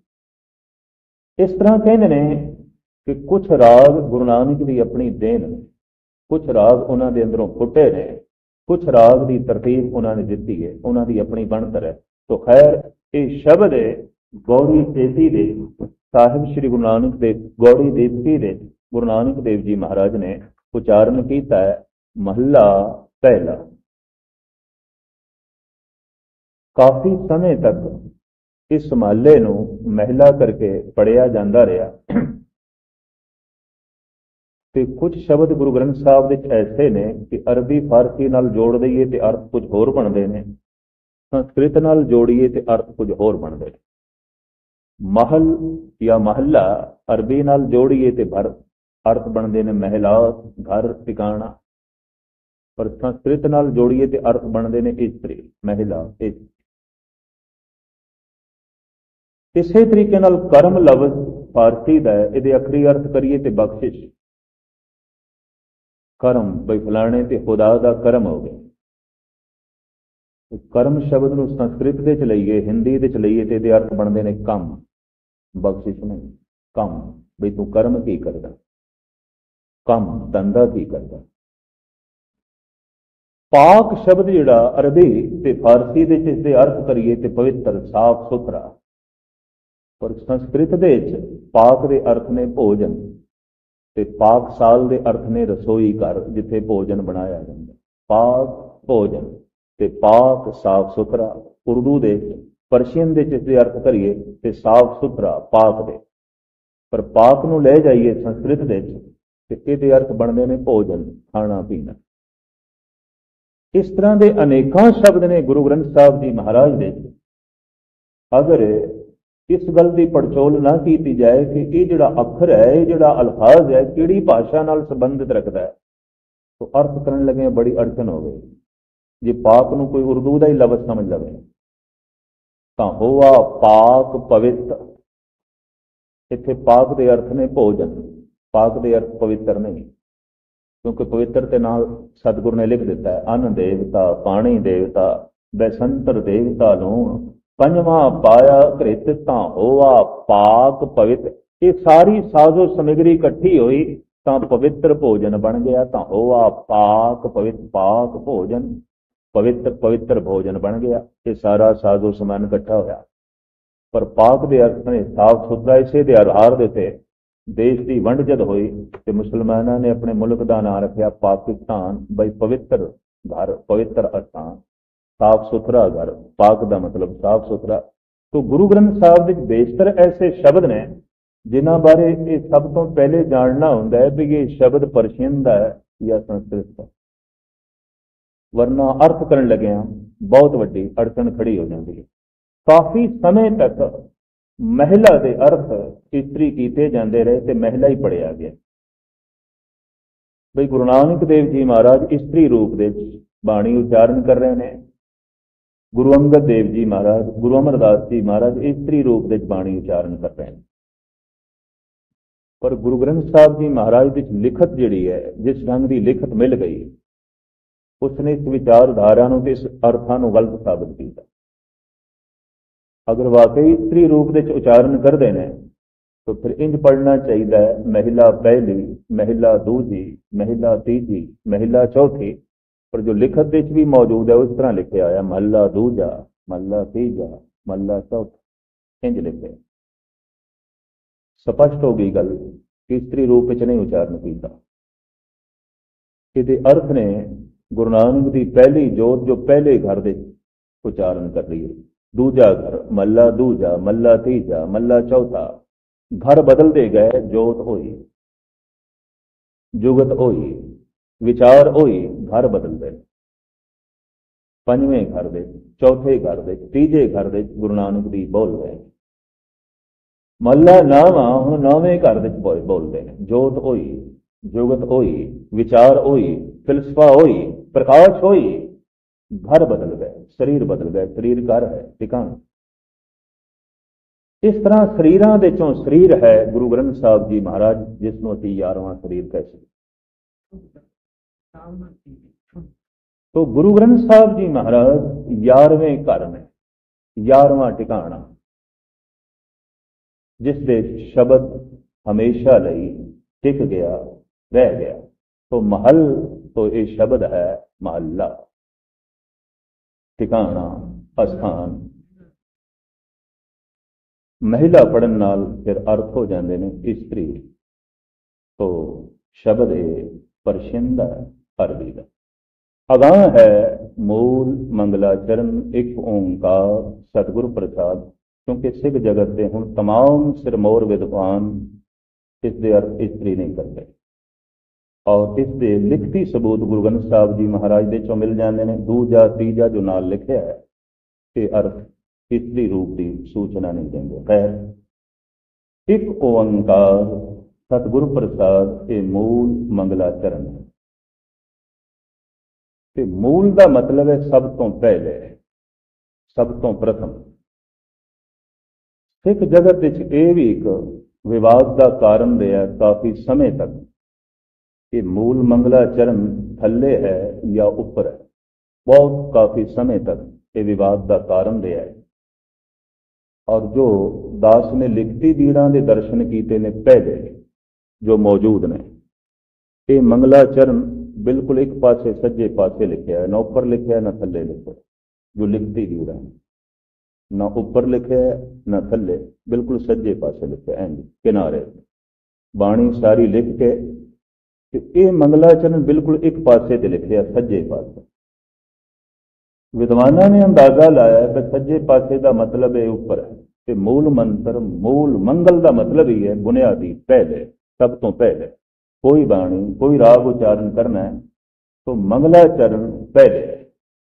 ਇਸ ਤਰ੍ਹਾਂ ਕਹਿੰਦੇ ਨੇ ਕਿ ਕੁਝ ਰਾਗ ਗੁਰੂ ਨਾਨਕ ਦੀ ਆਪਣੀ ਦੇਨ ਨੇ, ਕੁਝ ਰਾਗ ਉਹਨਾਂ ਦੇ ਅੰਦਰੋਂ ਫੁੱਟੇ ਨੇ, ਕੁਝ ਰਾਗ ਦੀ ਤਰਤੀਬ ਉਹਨਾਂ ਨੇ ਦਿੱਤੀ ਹੈ, ਉਹਨਾਂ ਦੀ ਆਪਣੀ ਬਣਤਰ ਹੈ। ਤੋ ਖੈਰ ਇਹ ਸ਼ਬਦ ਹੈ ਗੌੜੀ ਚੇਤੀ ਦੇ ਸਾਹਿਬ ਸ੍ਰੀ ਗੁਰੂ ਨਾਨਕ ਦੇਵ ਗੌੜੀ ਦੇਵਕੀ ਦੇ ਗੁਰੂ ਨਾਨਕ ਦੇਵ ਜੀ ਮਹਾਰਾਜ ਨੇ ਉਚਾਰਨ ਕੀਤਾ ਹੈ। ਮਹੱਲਾ ਪਹਿਲਾ। ਕਾਫੀ ਸਮੇਂ ਤੱਕ ਇਸ ਮਹੱਲੇ ਨੂੰ ਮਹਿਲਾ ਕਰਕੇ ਪੜਿਆ ਜਾਂਦਾ ਰਿਹਾ ਤੇ ਕੁਝ ਸ਼ਬਦ ਗੁਰੂ ਗ੍ਰੰਥ ਸਾਹਿਬ ਵਿੱਚ ਐਸੇ ਨੇ ਕਿ ਅਰਬੀ ਫਾਰਸੀ ਨਾਲ ਜੋੜ ਦਈਏ ਤੇ ਅਰਥ ਕੁਝ ਹੋਰ ਬਣਦੇ ਨੇ, ਸੰਸਕ੍ਰਿਤ ਨਾਲ ਜੋੜੀਏ ਤੇ ਅਰਥ ਕੁਝ ਹੋਰ ਬਣਦੇ ਨੇ। ਮਹਲ ਜਾਂ ਮਹੱਲਾ ਅਰਬੀ ਨਾਲ ਜੋੜੀਏ ਤੇ ਭਰ ਅਰਥ ਬਣਦੇ ਨੇ ਮਹਿਲਾ, ਘਰ, ਟਿਕਾਣਾ। ਪਰ ਸੰਸਕ੍ਰਿਤ ਨਾਲ ਜੋੜੀਏ ਤੇ ਅਰਥ ਬਣਦੇ ਨੇ ਇਸਤਰੀ, ਮਹਿਲਾ, ਇਸਤਰੀ। ਇਸੇ ਤਰੀਕੇ ਨਾਲ ਕਰਮ ਲਫ਼ਜ਼ ਫਾਰਸੀ ਦਾ ਹੈ, ਇਹਦੇ ਅਖਰੀ ਅਰਥ ਕਰੀਏ ਤੇ ਬਖਸ਼ਿਸ਼। ਕਰਮ ਬਈ ਫਲਾਣੇ ਤੇ ਖੁਦਾ ਦਾ ਕਰਮ ਹੋ ਗਿਆ। ਕਰਮ ਸ਼ਬਦ ਨੂੰ ਸੰਸਕ੍ਰਿਤ ਦੇ ਚ ਲਈਏ, ਹਿੰਦੀ ਦੇ ਚ ਲਈਏ ਤੇ ਇਹਦੇ ਅਰਥ ਬਣਦੇ ਨੇ ਕੰਮ, ਬਖਸ਼ਿਸ਼ ਨਹੀਂ। ਕੰਮ ਬਈ ਤੂੰ ਕਰਮ ਕੀ ਕਰਦਾ, ਕੰਮ ਧੰਦਾ ਕੀ ਕਰਦਾ। ਪਾਕ ਸ਼ਬਦ ਜਿਹੜਾ ਅਰਬੀ ਤੇ ਫਾਰਸੀ ਦੇ ਚ ਇਸਦੇ ਅਰਥ ਕਰੀਏ ਤੇ ਪਵਿੱਤਰ, ਸਾਫ ਸੁਥਰਾ। ਪਰ ਸੰਸਕ੍ਰਿਤ ਦੇ ਵਿੱਚ ਪਾਕ ਦੇ ਅਰਥ ਨੇ ਭੋਜਨ ਤੇ ਪਾਕ ਸਾਲ ਦੇ ਅਰਥ ਨੇ ਰਸੋਈ ਘਰ, ਜਿੱਥੇ ਭੋਜਨ ਬਣਾਇਆ ਜਾਂਦਾ। ਪਾਕ ਭੋਜਨ ਤੇ ਪਾਕ ਸਾਫ ਸੁਥਰਾ। ਉਰਦੂ ਦੇ ਪਰਸ਼ੀਅਨ ਦੇ ਜਿਸ ਦੇ ਅਰਥ ਕਰੀਏ ਤੇ ਸਾਫ ਸੁਥਰਾ, ਪਾਕ ਦੇ। ਪਰ ਪਾਕ ਨੂੰ ਲੈ ਜਾਈਏ ਸੰਸਕ੍ਰਿਤ ਦੇ ਤੇ ਇਹਦੇ ਅਰਥ ਬਣਦੇ ਨੇ ਭੋਜਨ, ਖਾਣਾ ਪੀਣਾ। ਇਸ ਤਰ੍ਹਾਂ ਦੇ ਅਨੇਕਾਂ ਸ਼ਬਦ ਨੇ ਗੁਰੂ ਗ੍ਰੰਥ ਸਾਹਿਬ ਜੀ ਮਹਾਰਾਜ ਦੇ। ਅਗਰ ਇਸ ਗੱਲ ਦੀ ਪੜਚੋਲ ਨਾ ਕੀਤੀ ਜਾਏ ਕਿ ਇਹ ਜਿਹੜਾ ਅੱਖਰ ਹੈ, ਇਹ ਜਿਹੜਾ ਅਲਫਾਜ਼ ਹੈ, ਕਿਹੜੀ ਭਾਸ਼ਾ ਨਾਲ ਸੰਬੰਧਿਤ ਰੱਖਦਾ ਹੈ, ਤਾਂ ਅਰਥ ਕਰਨ ਲੱਗੇ ਬੜੀ ਅੜਚਨ ਹੋਵੇ। ਜੇ ਪਾਕ ਨੂੰ ਕੋਈ ਉਰਦੂ ਦਾ ਹੀ ਲਫ਼ਜ਼ ਸਮਝ ਲਵੇ ਤਾਂ ਹੋਆ ਪਾਕ ਪਵਿੱਤ। ਇੱਥੇ ਪਾਕ ਦੇ ਅਰਥ ਨੇ ਭੋਜਨ, ਪਾਕ ਦੇ ਅਰਥ ਪਵਿੱਤਰ ਨਹੀਂ, ਕਿਉਂਕਿ ਪਵਿੱਤਰ ਦੇ ਨਾਲ ਸਤਿਗੁਰੂ ਨੇ ਲਿਖ ਦਿੱਤਾ ਹੈ ਅੰਨ ਦੇਵਤਾ, ਪਾਣੀ ਦੇਵਤਾ, ਬੈਸੰਤਰ ਦੇਵਤਾ ਨੂੰ ਪੰਜਵਾਂ ਪਾਇਆ ਘ੍ਰਿਤ ਤਾਂ ਹੋਆ ਪਾਕ ਪਵਿੱਤ। ਇਹ ਸਾਰੀ ਸਾਜ਼ੋ ਸਮਗਰੀ ਇਕੱਠੀ ਹੋਈ ਤਾਂ ਪਵਿੱਤਰ ਭੋਜਨ ਬਣ ਗਿਆ। ਤਾਂ ਹੋਆ ਪਾਕ ਪਵਿੱਤ, ਪਾਕ ਭੋਜਨ, ਪਵਿੱਤਰ ਪਵਿੱਤਰ ਭੋਜਨ ਬਣ ਗਿਆ। ਇਹ ਸਾਰਾ ਸਾਜ਼ੋ ਸਮਾਨ ਇਕੱਠਾ ਹੋਇਆ। ਪਰ ਪਾਕ ਦੇ ਅਰਥ ਨੇ ਸਾਫ ਸੁਥਰਾ। ਇਸੇ ਦੇ ਆਧਾਰ ਦੇ ਉੱਤੇ ਦੇਸ਼ ਦੀ ਵੰਡ ਜਦ ਹੋਈ ਤੇ ਮੁਸਲਮਾਨਾਂ ਨੇ ਆਪਣੇ ਮੁਲਕ ਦਾ ਨਾਂ ਰੱਖਿਆ ਪਾਕਿਸਤਾਨ, ਬਈ ਪਵਿੱਤਰ ਘਰ, ਪਵਿੱਤਰ ਅਸਥਾਨ, ਸਾਫ ਸੁਥਰਾ ਘਰ। ਪਾਕ ਦਾ ਮਤਲਬ ਸਾਫ ਸੁਥਰਾ। तो गुरु ग्रंथ साहब ਵਿੱਚ ਬੇਸ਼ਤਰ ਐਸੇ ਸ਼ਬਦ ਨੇ ਜਿਨ੍ਹਾਂ ਬਾਰੇ ਇਹ ਸਭ ਤੋਂ ਪਹਿਲੇ ਜਾਣਨਾ ਹੁੰਦਾ ਹੈ ਵੀ ਇਹ ਸ਼ਬਦ ਪਰਸ਼ੀਅਨ ਦਾ ਹੈ ਜਾਂ ਸੰਸਕ੍ਰਿਤ ਦਾ, ਵਰਨਾ ਅਰਥ ਕਰਨ ਲੱਗਿਆਂ ਬਹੁਤ ਵੱਡੀ ਅੜਚਣ ਖੜੀ ਹੋ ਜਾਂਦੀ ਹੈ। ਕਾਫੀ ਸਮੇਂ ਤੱਕ ਮਹਿਲਾ ਦੇ ਅਰਥ ਇਸਤਰੀ ਕੀਤੇ ਜਾਂਦੇ ਰਹੇ ਤੇ ਮਹਿਲਾ ਹੀ ਪੜਿਆ ਗਿਆ। ਬਈ ਗੁਰੂ ਨਾਨਕ ਦੇਵ ਜੀ ਮਹਾਰਾਜ ਇਸਤਰੀ ਰੂਪ ਦੇ ਵਿੱਚ ਬਾਣੀ ਉਚਾਰਨ ਕਰ ਰਹੇ ਨੇ। ਗੁਰੂ ਅੰਗਦ ਦੇਵ ਜੀ ਮਹਾਰਾਜ, ਗੁਰੂ ਅਮਰਦਾਸ ਜੀ ਮਹਾਰਾਜ ਇਸਤਰੀ ਦੇ ਵਿੱਚ ਬਾਣੀ ਉਚਾਰਨ ਕਰ ਰਹੇ ਨੇ। ਪਰ ਗੁਰੂ ਗ੍ਰੰਥ ਸਾਹਿਬ ਜੀ ਮਹਾਰਾਜ ਦੀ ਲਿਖਤ ਜਿਹੜੀ ਹੈ, ਜਿਸ ਢੰਗ ਦੀ ਲਿਖਤ ਮਿਲ ਗਈ, ਉਸਨੇ ਇਸ ਵਿਚਾਰਧਾਰਾ ਨੂੰ ਤੇ ਇਸ ਅਰਥਾਂ ਨੂੰ ਗਲਤ ਸਾਬਤ ਕੀਤਾ। ਅਗਰ ਵਾਕਈ ਇਸਤਰੀ ਰੂਪ ਦੇ ਵਿੱਚ ਉਚਾਰਨ ਕਰਦੇ ਨੇ ਤਾਂ ਫਿਰ ਇੰਜ ਪੜ੍ਹਨਾ ਚਾਹੀਦਾ ਹੈ, ਮਹਿਲਾ ਪਹਿਲੀ, ਮਹਿਲਾ ਦੂਜੀ, ਮਹਿਲਾ ਤੀਜੀ, ਮਹਿਲਾ ਚੌਥੀ। ਪਰ ਜੋ ਲਿਖਤ ਵਿੱਚ ਵੀ ਮੌਜੂਦ ਹੈ ਉਸ ਤਰ੍ਹਾਂ ਲਿਖਿਆ ਹੋਇਆ ਮਹੱਲਾ ਦੂਜਾ, ਮਹੱਲਾ ਤੀਜਾ, ਮਹੱਲਾ ਚੌਥਾ, ਇੰਜ ਲਿਖਿਆ। ਸਪਸ਼ਟ ਹੋ ਗਈ ਗੱਲ ਕਿ ਇਸਤਰੀ ਰੂਪ ਵਿੱਚ ਨਹੀਂ ਉਚਾਰਨ ਕੀਤਾ। ਇਹਦੇ ਅਰਥ ਨੇ ਗੁਰੂ ਨਾਨਕ ਦੀ ਪਹਿਲੀ ਜੋਤ ਜੋ ਪਹਿਲੇ ਘਰ ਦੇ ਉਚਾਰਨ ਕਰ ਰਹੀ ਹੈ। ਦੂਜਾ ਘਰ, ਮਹੱਲਾ ਦੂਜਾ, ਮਹੱਲਾ ਤੀਜਾ, ਮਹੱਲਾ ਚੌਥਾ। ਘਰ ਬਦਲਦੇ ਗਏ, ਜੋਤ ਹੋਈ, ਜੁਗਤ ਹੋਈ, ਵਿਚਾਰ ਹੋਈ, ਘਰ ਬਦਲਦੇ। ਪੰਜਵੇਂ ਘਰ ਦੇ, ਚੌਥੇ ਘਰ ਦੇ, ਤੀਜੇ ਘਰ ਦੇ ਗੁਰੂ ਨਾਨਕ ਦੀ ਬੋਲ ਗਏ। ਮਹੱਲਾ ਨਾਵਾਂ ਹੁਣ ਨੌਵੇਂ ਘਰ ਵਿੱਚ ਬੋਲ- ਬੋਲਦੇ ਨੇ। ਜੋਤ ਹੋਈ, ਜੁਗਤ ਹੋਈ, ਵਿਚਾਰ ਹੋਈ, ਫਿਲਸਫਾ ਹੋਈ, ਪ੍ਰਕਾਸ਼ ਹੋਈ, ਘਰ ਬਦਲ ਗਏ, ਸਰੀਰ ਬਦਲ ਗਏ। ਸਰੀਰ ਘਰ ਹੈ, ਟਿਕਾਣਾ। ਇਸ ਤਰ੍ਹਾਂ ਸਰੀਰਾਂ ਦੇ ਚੋਂ ਸਰੀਰ ਹੈ ਗੁਰੂ ਗ੍ਰੰਥ ਸਾਹਿਬ ਜੀ ਮਹਾਰਾਜ, ਜਿਸ ਨੂੰ ਅਸੀਂ ਗਿਆਰਵਾਂ ਸਰੀਰ ਕਹਿ ਸਕਦੇ। ਤੋ ਗੁਰੂ ਗ੍ਰੰਥ ਸਾਹਿਬ ਜੀ ਮਹਾਰਾਜ ਗਿਆਰਵੇਂ ਘਰ ਨੇ, ਗਿਆਰਵਾਂ ਟਿਕਾਣਾ, ਜਿਸ ਦੇ ਸ਼ਬਦ ਹਮੇਸ਼ਾ ਲਈ ਟਿਕ ਗਿਆ, ਰਹਿ ਗਿਆ। ਤੋ ਮਹਲ ਤੋਂ ਇਹ ਸ਼ਬਦ ਹੈ ਮਹੱਲਾ, ਟਿਕਾਣਾ, ਅਸਥਾਨ। ਮਹਿਲਾ ਪੜਨ ਨਾਲ ਫਿਰ ਅਰਥ ਹੋ ਜਾਂਦੇ ਨੇ ਇਸਤਰੀ। ਤੋ ਸ਼ਬਦ ਇਹ ਪਰਸ਼ੀਨ ਦਾ, ਅਰਬੀ ਦਾ। ਅਗਾਂਹ ਹੈ ਮੂਲ ਮੰਗਲਾਚਰਨ ਇੱਕ ਓਂਕਾਰ ਸਤਿਗੁਰ ਪ੍ਰਸਾਦ। ਕਿਉਂਕਿ ਸਿੱਖ ਜਗਤ ਦੇ ਹੁਣ तमाम ਸਿਰਮੌਰ ਵਿਦਵਾਨ ਇਸ ਦੇ ਅਰਥ ਇਸਤਰੀ ਨਹੀਂ ਕਰਦੇ, ਔਰ ਇਸ ਦੇ ਲਿਖਤੀ ਸਬੂਤ ਗੁਰੂ ਗ੍ਰੰਥ ਸਾਹਿਬ ਜੀ ਮਹਾਰਾਜ ਦੇ ਚੋਂ ਮਿਲ ਜਾਂਦੇ ਨੇ। ਦੂਜਾ ਤੀਜਾ ਜੋ ਨਾਲ ਲਿਖਿਆ ਹੈ ਇਹ ਅਰਥ ਇਸਤਰੀ ਰੂਪ ਦੀ ਸੂਚਨਾ ਨਹੀਂ ਦਿੰਦੇ। ਖੈਰ, ਇੱਕ ਓੰਕਾਰ ਸਤਿਗੁਰ ਪ੍ਰਸਾਦ ਇਹ ਮੂਲ ਮੰਗਲਾਚਰਨ ਹੈ। ਤੇ ਮੂਲ ਦਾ ਮਤਲਬ ਹੈ ਸਭ ਤੋਂ ਪਹਿਲੇ, ਸਭ ਤੋਂ ਪ੍ਰਥਮ। ਸਿੱਖ ਜਗਤ ਵਿੱਚ ਇਹ ਵੀ ਇੱਕ ਵਿਵਾਦ ਦਾ ਕਾਰਨ ਰਿਹਾ ਕਾਫੀ ਸਮੇਂ ਤੱਕ ਕਿ ਮੂਲ ਮੰਗਲਾਚਰਨ ਥੱਲੇ ਹੈ ਜਾਂ ਉੱਪਰ ਹੈ। ਬਹੁਤ ਕਾਫੀ ਸਮੇਂ ਤੱਕ ਇਹ ਵਿਵਾਦ ਦਾ ਕਾਰਨ ਰਿਹਾ ਹੈ। ਔਰ ਜੋ ਦਾਸ ਨੇ ਲਿਖਤੀ ਬੀੜਾਂ ਦੇ ਦਰਸ਼ਨ ਕੀਤੇ ਨੇ ਪਹਿਲੇ ਜੋ ਮੌਜੂਦ ਨੇ, ਇਹ ਮੰਗਲਾਚਰਨ ਬਿਲਕੁਲ ਇੱਕ ਪਾਸੇ ਸੱਜੇ ਪਾਸੇ ਲਿਖਿਆ ਹੈ, ਨਾ ਉੱਪਰ ਲਿਖਿਆ ਨਾ ਥੱਲੇ ਲਿਖਿਆ। ਜੋ ਲਿਖਤੀ ਬੀੜਾਂ ਨਾ ਉੱਪਰ ਲਿਖਿਆ ਨਾ ਥੱਲੇ, ਬਿਲਕੁਲ ਸੱਜੇ ਪਾਸੇ ਲਿਖਿਆ ਐਂ ਕਿਨਾਰੇ। ਬਾਣੀ ਸਾਰੀ ਲਿਖ ਕੇ ਤੇ ਇਹ ਮੰਗਲਾਚਰਨ ਬਿਲਕੁਲ ਇੱਕ ਪਾਸੇ ਤੇ ਲਿਖਿਆ, ਸੱਜੇ ਪਾਸੇ। ਵਿਦਵਾਨਾਂ ਨੇ ਅੰਦਾਜ਼ਾ ਲਾਇਆ ਕਿ ਸੱਜੇ ਪਾਸੇ ਦਾ ਮਤਲਬ ਹੈ ਉੱਪਰ ਹੈ, ਤੇ ਮੂਲ ਮੰਤਰ, ਮੂਲ ਮੰਗਲ ਦਾ ਮਤਲਬ ਹੀ ਹੈ ਬੁਨਿਆਦੀ, ਪਹਿਲੇ, ਸਭ ਤੋਂ ਪਹਿਲੇ। ਕੋਈ ਬਾਣੀ, ਕੋਈ ਰਾਗ ਉਚਾਰਨ ਕਰਨਾ ਹੈ ਤਾਂ ਮੰਗਲਾਚਰਨ ਪਹਿਲੇ ਹੈ।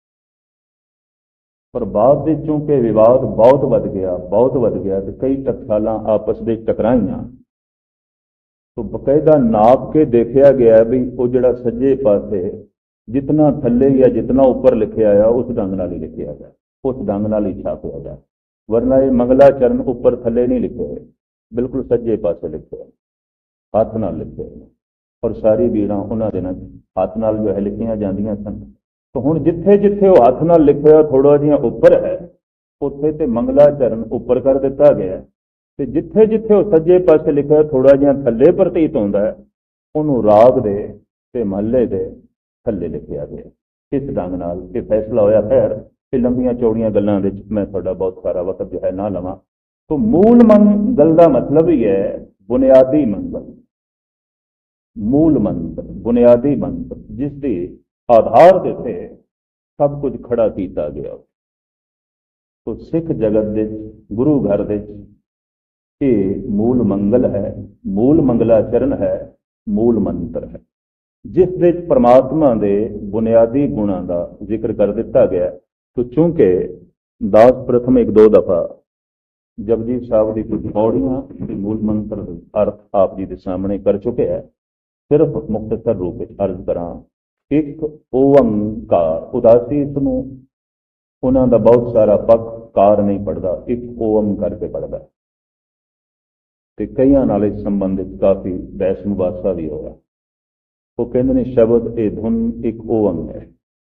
ਪਰ ਬਾਅਦ ਦੇ ਚੂੰਕਿ ਵਿਵਾਦ ਬਹੁਤ ਵੱਧ ਗਿਆ, ਬਹੁਤ ਵੱਧ ਗਿਆ ਤੇ ਕਈ ਟਕਸਾਲਾਂ ਆਪਸ ਵਿੱਚ ਟਕਰਾਈਆਂ, तो बकायदा नाप के देखा गया भी वो जड़ा सज्जे पासे जितना थले या जितना ऊपर लिखे आया उस ढंग नाल ही लिखे गया, उस ढंग नाल ही छापया गया। वरना ये मंगला चरण ऊपर थले नहीं लिखे हुए, बिल्कुल सज्जे पासे लिखे हुए, हाथ नाल लिखे हुए। और सारी बीड़ा उन्होंने दिन हाथ नाल जो है लिखिया जांदियां सन। तो हुण जिथे जिथे वो हाथ नाल लिखे हुआ थोड़ा जिहा ऊपर है, उत्थे ते मंगला चरण ऊपर कर दिता गया। ਤੇ ਜਿੱਥੇ ਜਿੱਥੇ ਉਹ ਸੱਜੇ ਪਾਸੇ ਲਿਖਿਆ ਥੋੜਾ ਜਿਹਾ ਥੱਲੇ ਪ੍ਰਤੀਤ ਹੁੰਦਾ ਹੈ, ਉਹਨੂੰ ਰਾਗ ਦੇ ਤੇ ਮਹੱਲੇ ਦੇ ਥੱਲੇ ਲਿਖਿਆ ਗਿਆ। ਇਸ ਢੰਗ ਨਾਲ ਇਹ ਫੈਸਲਾ ਹੋਇਆ। ਖੈਰ ਇਹ ਲੰਬੀਆਂ ਚੌੜੀਆਂ ਗੱਲਾਂ ਵਿੱਚ ਮੈਂ ਤੁਹਾਡਾ ਬਹੁਤ ਸਾਰਾ ਵਕਤ ਜੋ ਹੈ ਨਾ ਲਵਾਂ। तो मूल मंगल का मतलब ही है बुनियादी मंगल, मूल मंत्र, बुनियादी मंत्र जिसके आधार से सब कुछ खड़ा किया गया। तो सिख जगत दे गुरु घर दे ये मूल मंगल है, मूल मंगलाचरण है, मूल मंत्र है, जिस दे परमात्मा दे बुनियादी गुणों का जिक्र कर दिता गया। तो चूंकि दास प्रथम एक दो दफा जपजी साहब की कुछ पौड़ियां मूल मंत्र अर्थ आप जी के सामने कर चुके हैं, सिर्फ मुख्तसर रूप में अर्ज करा। एक ओंकार उदासी इसनूं उन्हां दा बहुत सारा पक्ष कार नहीं पढ़ता, एक ओम करके पढ़ता है। तो कई नाल इस संबंधित काफ़ी बहस मुबासा भी होगा। वो कहते हैं शब्द ए धुन एक ओम है,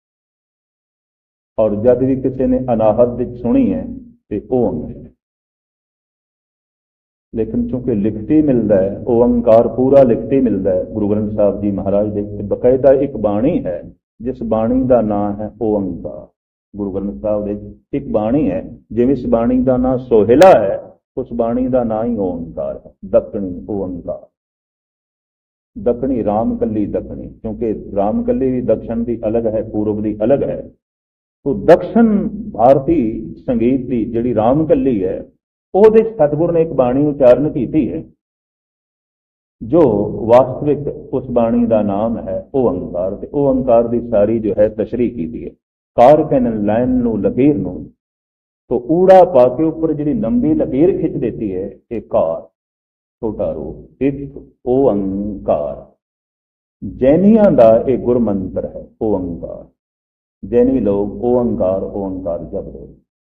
और जब भी किसी ने अनाहत सुनी है तो ओम है। लेकिन चूंकि लिखती मिलता है, ओंकार पूरा लिखती मिलता है गुरु ग्रंथ साहब जी महाराज दे। बकायदा एक बाणी है जिस बाणी का नाम है ओंकार। गुरु ग्रंथ साहब दे एक बाणी है, जिवें इस बाणी का नाम सोहेला है, उस बाणी का नाम ही ओंकार है। दक्षिणी ओंकार, दक्षिणी राम कली दक्षिणी, क्योंकि राम कली भी दक्षिण की अलग है, पूर्व की अलग है। तो दक्षिण भारती संगीत की जिहड़ी राम कली है, ਉਹਦੇ सतगुर ने एक बाणी उच्चारण की है, जो वास्तविक उस बाणी का नाम है ओंकार। ते ओंकार की सारी जो है तशरीह की है। कार कहने लाइन नूं लकीर नूं तो ऊड़ा पा के ऊपर जी लंबी लकीर खिंच देती है, एक कार, छोटा रूप, एक ओंकार। जैनियां दा एक गुरमंत्र है ओंकार। जैनी लोग ओंकार ओंकार जपदे।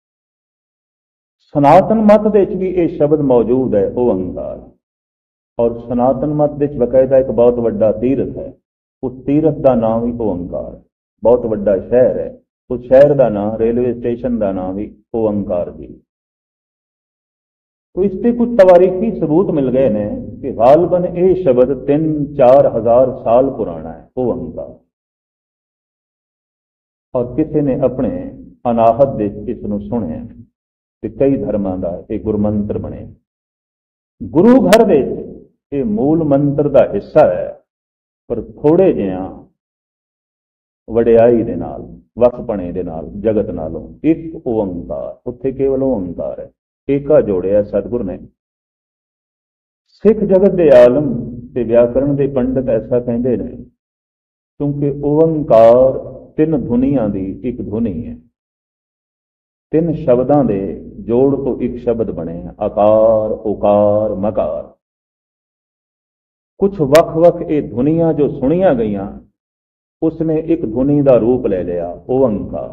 सनातन मत दे भी यह शब्द मौजूद है ओंकार, और सनातन मत दे बकायदा एक बहुत बड़ा तीरथ है, उस तीरथ का नाम ही ओंकार। बहुत बड़ा शहर है, उस शहर का नाम, रेलवे स्टेशन का नाम भी ओंकार जी। तो इससे कुछ तवारीखी सबूत मिल गए ने कि गालबन यह शब्द तीन चार हजार साल पुराना है ओंकार, और किसी ने अपने अनाहत दे इसनूं सुने ते कई धर्मां दा ये गुरमंत्र बने। गुरु घर दे ये मूल मंत्र का हिस्सा है, पर थोड़े जिहा वडियाई दे नाल, वखपणे दे नाल, जगत नालों एक ओंकार, उत्थे केवल ओंकार है, एका जोड़िया सतगुर ने। सिख जगत के आलम ते व्याकरण के पंडित ऐसा कहते हैं, क्योंकि ओंकार तीन धुनियां दी एक धुनी है, तीन शब्दां दे जोड़ तो एक शब्द बने, आकार उकार मकार। कुछ वख वख ये धुनियां जो सुनिया गई उसने एक धुनी का रूप ले लिया ओंकार।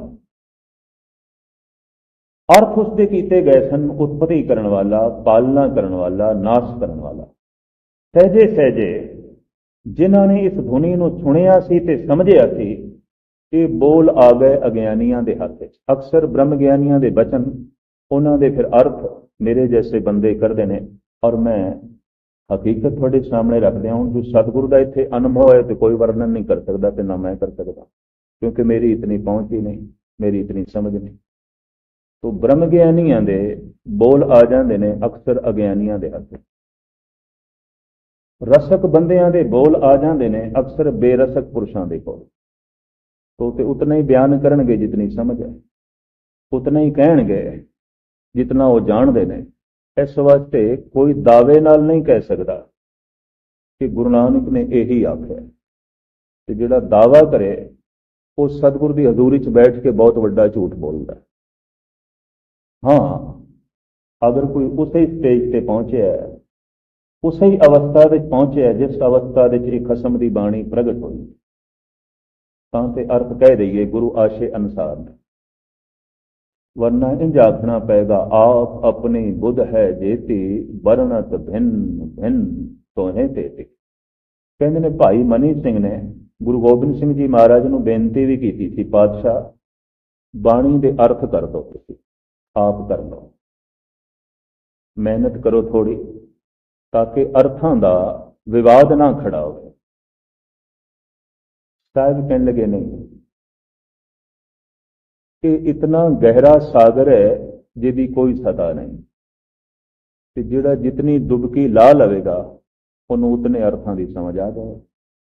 अर्थ उसके किए गए सन उत्पत्ति करने वाला, पालना करने वाला, नाश करने वाला। सहजे सहजे जिन्होंने इस धुनी को सुनिया सी ते समझिया सी, ये बोल आ गए अज्ञानियों के हाथ। अक्सर ब्रह्म ज्ञानियों के बचन उन्होंने फिर अर्थ मेरे जैसे बंदे करते हैं, और मैं हकीकत थोड़े सामने रख दिया हूँ। जो सतगुरु का इत्थे अनुभव है तो कोई वर्णन नहीं कर सकता, तो ना मैं कर सकता, क्योंकि मेरी इतनी पहुंच ही नहीं, मेरी इतनी समझ नहीं। तो ब्रह्म ज्ञानियों के बोल आ जाते हैं अक्सर अज्ञानियों के हाथ। रसक बंदियां दे बोल आ जाते हैं अक्सर बेरसक पुरुषों के कोल। तो ते उतना ही बयान करनगे जितनी समझ है, उतना ही कहणगे जितना वो जानते हैं। इस वास्ते कोई दावे नाल नहीं कह सकता कि गुरु नानक ने यही आख्या। तो जिहड़ा दावा करे वो सतगुरु की हजूरी च बैठ के बहुत बड़ा झूठ बोलता है। हाँ, अगर कोई उसे स्टेज पर पहुंचे है, उसे अवस्था पहुंचे है जिस अवस्था खसम की बाणी प्रगट हुई, तां अर्थ कह दईए गुरु आशे अनुसार, वरना इंज आखना पैगा आप अपनी बुध है जेती, बरनत भिन्न भिन्न तोहे तेती। कहते ने भाई मनी सिंह ने गुरु गोबिंद सिंह जी महाराज को बेनती भी की थी, पातशाह बाणी के अर्थ कर दो, तुसीं आप कर लो, मेहनत करो थोड़ी, ताकि अर्थां का विवाद ना खड़ा हो। साहब कहने लगे नहीं, कि इतना गहरा सागर है जिहदी कोई सता नहीं, तो जिहड़ा जितनी डुबकी ला लवेगा उन्होंने उतने अर्थों की समझ आ जाए,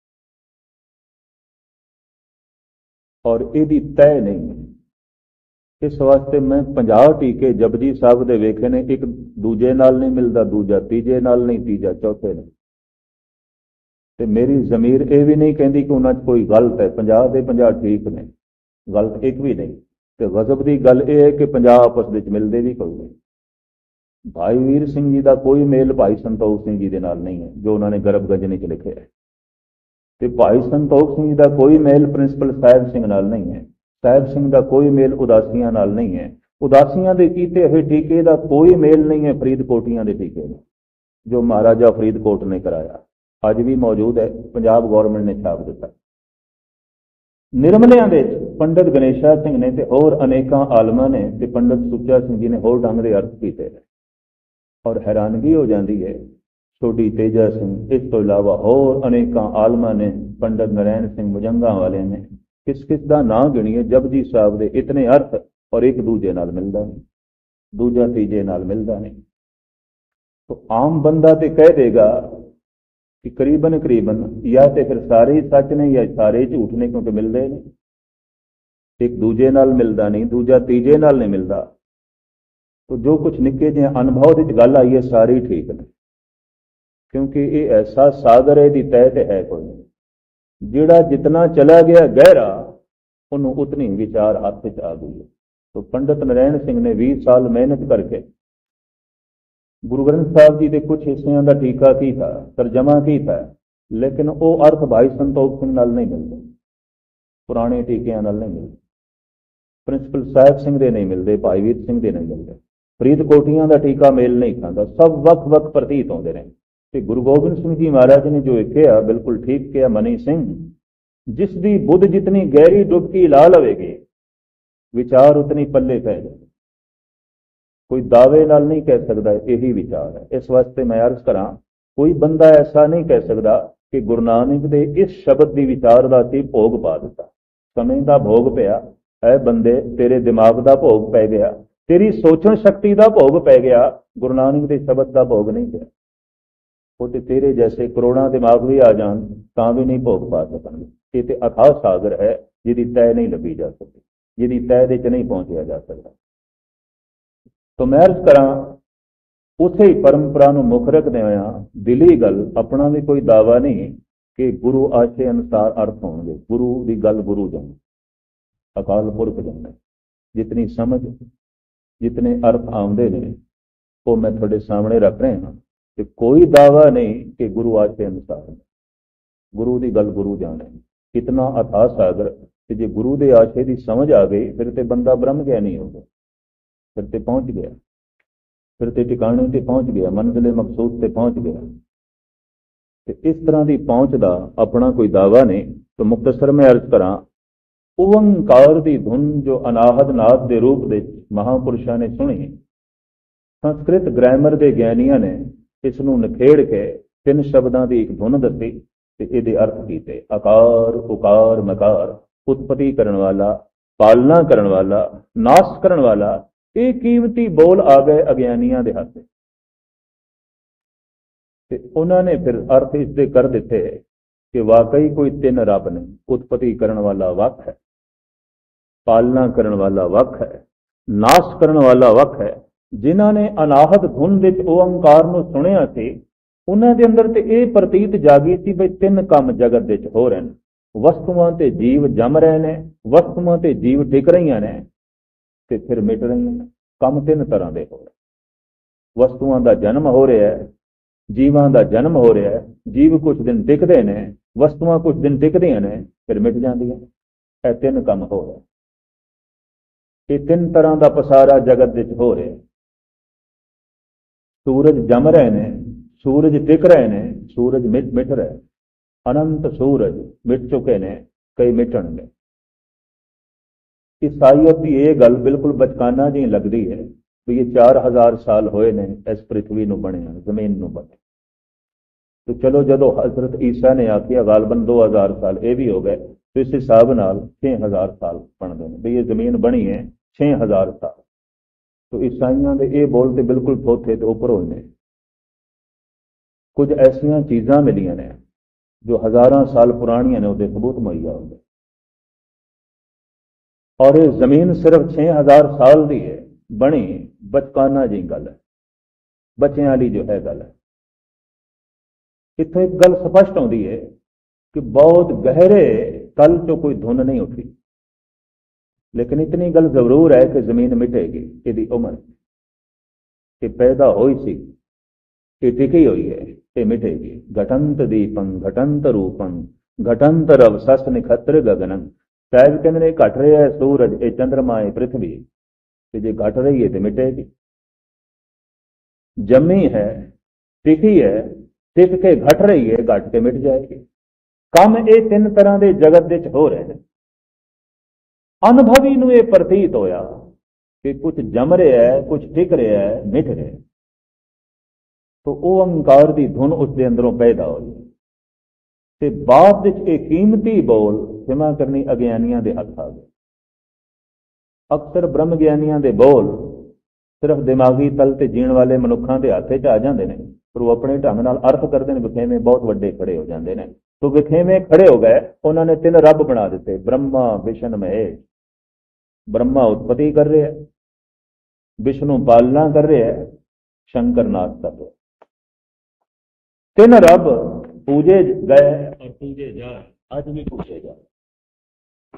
और यदी तय नहीं है। इस वास्ते मैं पचास टीके जपजी साहब दे वेखे ने, एक दूजे नाल नहीं मिलता, दूजा तीजे नाल नहीं, तीजा चौथे नहीं। ते मेरी जमीर यह भी नहीं कहती कि उन्होंने कोई गलत है, पचास दे पचास ठीक ने, गलत एक भी नहीं। तो गजब की गल यह है कि पंजाब आपस में मिलते भी कोई नहीं। भाई वीर सिंह जी का कोई मेल भाई संतोख सिंह जी के नाल नहीं है, जो उन्होंने गर्भ गजनी च लिखे है। तो भाई संतोख सिंह जी का कोई मेल प्रिंसिपल साहिब सिंह नाल नहीं है, साहिब सिंह का कोई मेल उदासियां नाल नहीं है, उदासियां के कीते हुए टीके का कोई मेल नहीं है फरीदकोटियां के टीके में, जो महाराजा फरीदकोट ने कराया, अज भी मौजूद है, पंजाब गौरमेंट ने छाप दिता। निर्मलियां दे पंडित गणेशा सिंह ने ते होर अनेकों आलमा ने ते पंडित सुच्चा सिंह जी ने होर ढंग के अर्थ किए, और हैरानगी हो जाती है। छोटी तेजा सिंह, इस तो इलावा होर अनेकों आलमा ने, पंडित नारायण सिंह मुजंगा वाले ने, किस किस का ना गिणीए, जपजी साहब के इतने अर्थ, और एक दूजे नाल मिलता नहीं, दूजा तीजे नाल मिलता नहीं। तो आम बंदा तो कह देगा कि करीबन करीबन या तो फिर सारे ही सच ने या सारे झूठ ने, क्योंकि मिलते नहीं, एक दूजे नाल मिलता नहीं, दूजा तीजे नाल नहीं मिलता। तो जो कुछ निके जिहे अनुभव की गल आई है सारे ही ठीक ने, क्योंकि ये ऐसा सागर है, दी तय तो है कोई नहीं। जिहड़ा जितना चला गया गहरा, उन्होंने उतनी विचार हाथ च आ गई है। तो पंडित नारायण सिंह ने बीस साल मेहनत करके गुरु ग्रंथ साहब जी के कुछ हिस्सों का टीका की था, तर्जमा की था, लेकिन वो अर्थ भाई संतोख सिंह नाल नहीं मिलते, पुराने टीकियां नाल नहीं मिलते, प्रिंसिपल साहिब सिंह दे नहीं मिलते, भाई वीर सिंह दे नहीं मिलते, फरीदकोटियां का टीका मेल नहीं खाता, सब वख वख प्रतीत होंगे ने। ते गुरु गोबिंद सिंह जी महाराज ने जो कहा बिल्कुल ठीक कहा, मनी सिंह जिस दी बुद्ध जितनी गहरी डुबकी ला लवेगी विचार उतनी पल्ले पै जाए। कोई दावे नाल नहीं कह सकता यही विचार है। इस वास्ते मैं अर्ज करा, कोई बंदा ऐसा नहीं कह सकता कि गुरु नानक दे इस शब्द की विचार का सी भोग पा दिता, समय का भोग पिया है, बंदे तेरे दिमाग का भोग पै गया, तेरी सोचण शक्ति का भोग पै गया, गुरु नानक के शब्द का भोग नहीं पिया। वो तो तेरे जैसे करोड़ा दिमाग भी आ जान तां भी नहीं भोग पा सकते। ये तो अथाह सागर है जिहदी तय नहीं लभी जा सकती, जिहदी तय दे च नहीं पहुंचा जा सकता। तो मैं अर्ज करा, उसे ही परंपरा नूं मुख रखदे होया दिली गल, अपना भी कोई दावा नहीं कि गुरु आशे अनुसार अर्थ होंगे। गुरु की गल गुरु जाने, अकाल पुरख जाने, जितनी समझ जितने अर्थ आउंदे ने वो मैं थोड़े सामने रख रहे हैं। कि कोई दावा नहीं कि गुरु आशे अनुसार, गुरु की गल गुरु जाने। कितना अथाह सागर कि जे गुरु के आशे की समझ आ गई फिर तो बंदा ब्रह्म ज्ञानी हो गया, फिर तो पहुंच गया, फिर तो टिकाने से पहुंच गया, मंजिले मकसूद से पहुंच गया। तो इस तरह की पहुंच का अपना कोई दावा नहीं। तो मुख्तसर में अर्ज करा, ओंकार की धुन जो अनाहद नाद के रूप में महापुरुषों ने सुनी, संस्कृत ग्रामर के ज्ञानियों ने इसनूं निखेड़ के तीन शब्दों की एक धुन दसी ते इहदे अर्थ कीते। आकार उकार मकार, उत्पत्ति करने वाला, पालना करने वाला, नाश करने वाला, ये कीमती बोल आ गए अज्ञानियों के हाथ। उन्होंने फिर अर्थ इसके कर दिते कि वाकई कोई तीन रब ने, उत्पत्ति करने वाला वक है, पालना करने वाला वक है, नाश करने वाला वक है। जिन्हों ने अनाहत धुन विच ओंकार नूं सुनिया सी, उन्हां दे अंदर ते यह प्रतीत जागी सी बई तीन काम जगत विच हो रहे हैं। वस्तुआं ते जीव जम रहे हैं, वस्तुआं ते जीव टिक रही ने ते फिर मिट रही हैं। काम तीन तरह के हो रहे, वस्तुआं का जन्म हो रहा है, जीवां का जन्म हो रहा है, जीव कुछ दिन टिकते हैं, वस्तुआं कुछ दिन टिकदियां ने फिर मिट जांदियां। यह तीन काम हो रहे, ये तीन तरह का पसारा जगत विच हो रहा है। सूरज जम रहे हैं, सूरज टिक रहे हैं, सूरज मिट मिट रहे, अनंत सूरज मिट चुके ने, कई मिटणगे। ईसाईयत की यह गल बिल्कुल बचकाना जी लगती है भी ये चार हजार साल होए ने इस पृथ्वी नूं बने, जमीन नूं बने। तो चलो जदों हजरत ईसा ने आखिया गालबन दो हजार साल ये भी हो गए, तो इस हिसाब नाल छे हजार साल बनते हैं भी ये जमीन बनी है छे हजार साल। तो ईसाइयों के ये बोलते बिल्कुल थोथे तो उपर होने। कुछ ऐसिया चीज़ां मिलियां ने जो हजारों साल पुरानियां ने, उसके सबूत मुहैया होंगे। और ये जमीन सिर्फ छे हजार साल की है बनी, बचकाना जी गल है, बच्चों वाली जो है गल है। इत्थे एक गल स्पष्ट होती है कि बहुत गहरे तल चो कोई धुन नहीं उठी, लेकिन इतनी गल जरूर है कि जमीन मिटेगी। यदि उम्र कि पैदा हुई सी, ये टिकी हुई है, ये मिटेगी। घटंत दीपं घटंत रूपं घटंत रव सस निखत्र गगनम। शायद कहते हैं घट रहा है सूरज, ये चंद्रमा है पृथ्वी, कि जे घट रही है तो मिटेगी। जमी है, टिकी है, टिक के घट रही है, घट के मिट जाएगी। काम ये तीन तरह के जगत विच हो रहे हैं। अनुभवी नूं यह प्रतीत होया कि कुछ जम रहा है, कुछ टिक रहा है, मिट रहा है। तो ओंकार की धुन उसके अंदरों पैदा हुई ते बाद विच ये कीमती बोल क्षमा करनी अज्ञानियों के हथ आ गए। अक्सर ब्रह्म ज्ञानियों के बोल सिर्फ दिमागी तल ते जीण वाले मनुखों के हथ च आ जाते हैं, पर वो अपने ढंग नाल अर्थ करते हैं, विखेमे बहुत वड्डे खड़े हो जाते हैं। तो विखेमे खड़े हो गए, उन्होंने तीन रब बना दिते, ब्रह्मा विष्णु महेश। ब्रह्मा उत्पत्ति कर रहे हैं, विष्णु पालना कर रहे हैं, शंकर नाश कर रहे। तीन रब पूजे गए और पूजे जाए, आज भी पूजे जाए।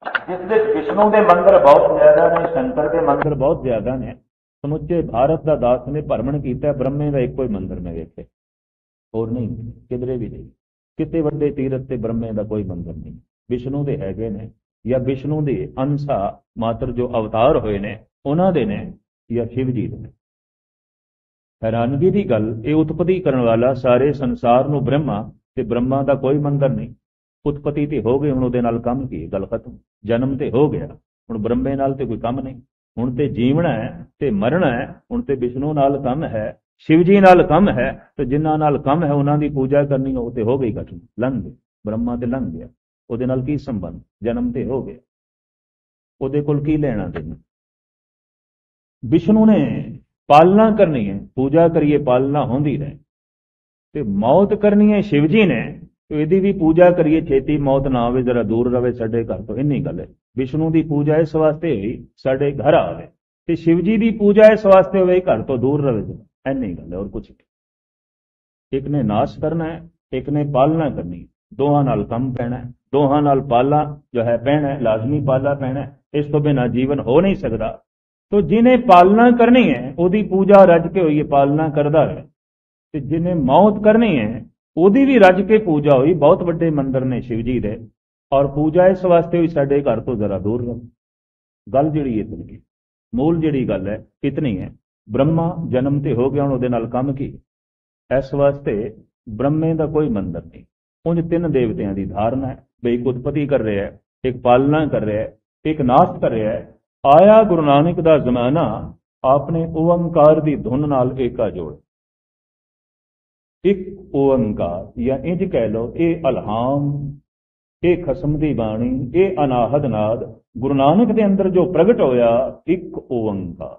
ਜਿਸ ਵਿੱਚ ਵਿਸ਼ਨੂੰ ਦੇ ਮੰਦਰ ਬਹੁਤ ਜ਼ਿਆਦਾ ਨੇ, ਸ਼ੰਕਰ ਦੇ ਮੰਦਰ ਬਹੁਤ ਜ਼ਿਆਦਾ ਨੇ। ਸਮੁੱਚੇ ਭਾਰਤ ਦਾ ਦਾਸ ਨੇ ਭਰਮਣ ਕੀਤਾ, ਬ੍ਰਹਮੇ ਦਾ ਇੱਕੋ ਹੀ ਮੰਦਰ ਮੈਂ ਵੇਖੇ, ਹੋਰ ਨਹੀਂ, ਕਿਧਰੇ ਵੀ ਨਹੀਂ। ਕਿਸੇ ਵੱਡੇ ਤੀਰਥ ਤੇ ਬ੍ਰਹਮੇ ਦਾ ਕੋਈ ਮੰਦਰ ਨਹੀਂ। ਵਿਸ਼ਨੂੰ ਦੇ ਹੈਗੇ ਨੇ, ਜਾਂ ਵਿਸ਼ਨੂੰ ਦੇ ਅੰਸ਼ਾ ਮਾਤਰ ਜੋ ਅਵਤਾਰ ਹੋਏ ਨੇ ਉਹਨਾਂ ਦੇ ਨੇ, ਜਾਂ ਸ਼ਿਵ ਜੀ ਦੇ ਨੇ। ਹੈਰਾਨਗੀ ਦੀ ਗੱਲ, ਇਹ ਉਤਪਤੀ ਕਰਨ ਵਾਲਾ ਸਾਰੇ ਸੰਸਾਰ ਨੂੰ ਬ੍ਰਹਮਾ, ਤੇ ਬ੍ਰਹਮਾ ਦਾ ਕੋਈ ਮੰਦਰ ਨਹੀਂ। ਉਤਪਤੀ ਤੇ ਹੋ ਗਈ, ਹੁਣ ਉਹਦੇ ਨਾਲ ਕੰਮ ਕੀ, ਗੱਲ ਖਤਮ। ਜਨਮ ਤੇ ਹੋ ਗਿਆ, ਹੁਣ ਬ੍ਰਹਮੇ ਨਾਲ ਤੇ ਕੋਈ ਕੰਮ ਨਹੀਂ। ਹੁਣ ਤੇ ਜੀਵਣਾ ਹੈ ਤੇ ਮਰਨਾ ਹੈ, ਹੁਣ ਤੇ ਵਿਸ਼ਨੂੰ ਨਾਲ ਕੰਮ ਹੈ, ਸ਼ਿਵ ਜੀ ਨਾਲ ਕੰਮ ਹੈ। ਤੇ ਜਿਨ੍ਹਾਂ ਨਾਲ ਕੰਮ ਹੈ ਉਹਨਾਂ ਦੀ ਪੂਜਾ ਕਰਨੀ, ਉਹ ਤੇ ਹੋ ਗਈ ਘਟਨਾ, ਲੰਘ ਗਈ। ਬ੍ਰਹਮਾ ਤੇ ਲੰਘ ਗਿਆ, ਉਹਦੇ ਨਾਲ ਕੀ ਸੰਬੰਧ, ਜਨਮ ਤੇ ਹੋ ਗਿਆ, ਉਹਦੇ ਕੋਲ ਕੀ ਲੈਣਾ ਦੇਣਾ। ਵਿਸ਼ਨੂੰ ਨੇ ਪਾਲਣਾ ਕਰਨੀ ਹੈ, ਪੂਜਾ ਕਰੀਏ ਪਾਲਣਾ ਹੁੰਦੀ ਰਹੇ। ਤੇ ਮੌਤ ਕਰਨੀ ਹੈ ਸ਼ਿਵ ਜੀ ਨੇ, ਇਹਦੀ ਵੀ ਪੂਜਾ ਕਰੀਏ, ਛੇਤੀ ਮੌਤ ਨਾ ਆਵੇ, ਜ਼ਰਾ ਦੂਰ ਰਵੇ ਸਾਡੇ ਘਰ ਤੋਂ, ਇੰਨੀ ਗੱਲ ਹੈ। ਵਿਸ਼ਨੂੰ ਦੀ ਪੂਜਾ ਇਸ ਵਾਸਤੇ ਹੋਈ ਸਾਡੇ ਘਰ ਆਵੇ, ਤੇ ਸ਼ਿਵ ਜੀ ਦੀ ਪੂਜਾ ਇਸ ਵਾਸਤੇ ਹੋਵੇ ਘਰ ਤੋਂ ਦੂਰ ਰਵੇ, ਇੰਨੀ ਗੱਲ ਹੈ, ਹੋਰ ਕੁਛ ਨਹੀਂ। ਇੱਕ ਨੇ ਨਾਸ਼ ਕਰਨਾ ਹੈ, ਇੱਕ ਨੇ ਪਾਲਣਾ ਕਰਨੀ ਹੈ, ਦੋਹਾਂ ਨਾਲ ਕੰਮ ਪੈਣਾ ਹੈ, ਦੋਹਾਂ ਨਾਲ ਪਾਲਾ ਜੋ ਹੈ ਪੈਣਾ ਹੈ, ਲਾਜ਼ਮੀ ਪਾਲਾ ਪੈਣਾ ਹੈ। ਇਸ ਤੋਂ ਬਿਨਾਂ ਜੀਵਨ ਹੋ ਨਹੀਂ ਸਕਦਾ। ਤੋ ਜਿਹਨੇ ਪਾਲਣਾ ਕਰਨੀ ਹੈ ਉਹਦੀ ਪੂਜਾ ਰੱਜ ਕੇ ਹੋਈ ਹੈ, ਪਾਲਣਾ ਕਰਦਾ ਹੈ। ਤੇ ਜਿਹਨੇ ਮੌਤ ਕਰਨੀ ਹੈ ਉਹਦੀ ਵੀ ਰੱਜ ਕੇ ਪੂਜਾ ਹੋਈ। ਬਹੁਤ ਵੱਡੇ ਮੰਦਰ ਨੇ ਸ਼ਿਵ ਜੀ ਦੇ, ਔਰ ਪੂਜਾ ਇਸ ਵਾਸਤੇ ਹੋਈ ਸਾਡੇ ਘਰ ਤੋਂ ਜ਼ਰਾ ਦੂਰ ਰਹੋ। ਗੱਲ ਜਿਹੜੀ ਇਤਨੀ, ਮੂਲ ਜਿਹੜੀ ਗੱਲ ਹੈ ਇਤਨੀ ਹੈ। ਬ੍ਰਹਮਾ ਜਨਮ ਤੇ ਹੋ ਗਿਆ, ਹੁਣ ਉਹਦੇ ਨਾਲ ਕੰਮ ਕੀ। ਇਸ ਵਾਸਤੇ ਬ੍ਰਹਮੇ ਦਾ ਕੋਈ ਮੰਦਰ ਨਹੀਂ। ਉਂਝ ਤਿੰਨ ਦੇਵਤਿਆਂ ਦੀ ਧਾਰਨਾ ਹੈ, ਬਈ ਇੱਕ ਉਤਪਤੀ ਕਰ ਰਿਹਾ ਹੈ, ਇੱਕ ਪਾਲਣਾ ਕਰ ਰਿਹਾ ਹੈ, ਇੱਕ ਨਾਸ਼ ਕਰ ਰਿਹਾ ਹੈ। ਆਇਆ ਗੁਰੂ ਨਾਨਕ ਦਾ ਜ਼ਮਾਨਾ, ਆਪਨੇ ਓੰਕਾਰ ਦੀ ਧੁਨ ਨਾਲ ਏਕਾ ਜੋੜ। ਇੱਕ ਓੰਕਾਰ, ਜਾਂ ਇੰਜ ਕਹਿ ਲਓ, ਇਹ ਅਲਹਾਮ, ਇਹ ਖਸਮ ਦੀ ਬਾਣੀ, ਇਹ ਅਨਾਹਦ ਨਾਦ ਗੁਰੂ ਨਾਨਕ ਦੇ ਅੰਦਰ ਜੋ ਪ੍ਰਗਟ ਹੋਇਆ, ਇੱਕ ਓੰਕਾਰ,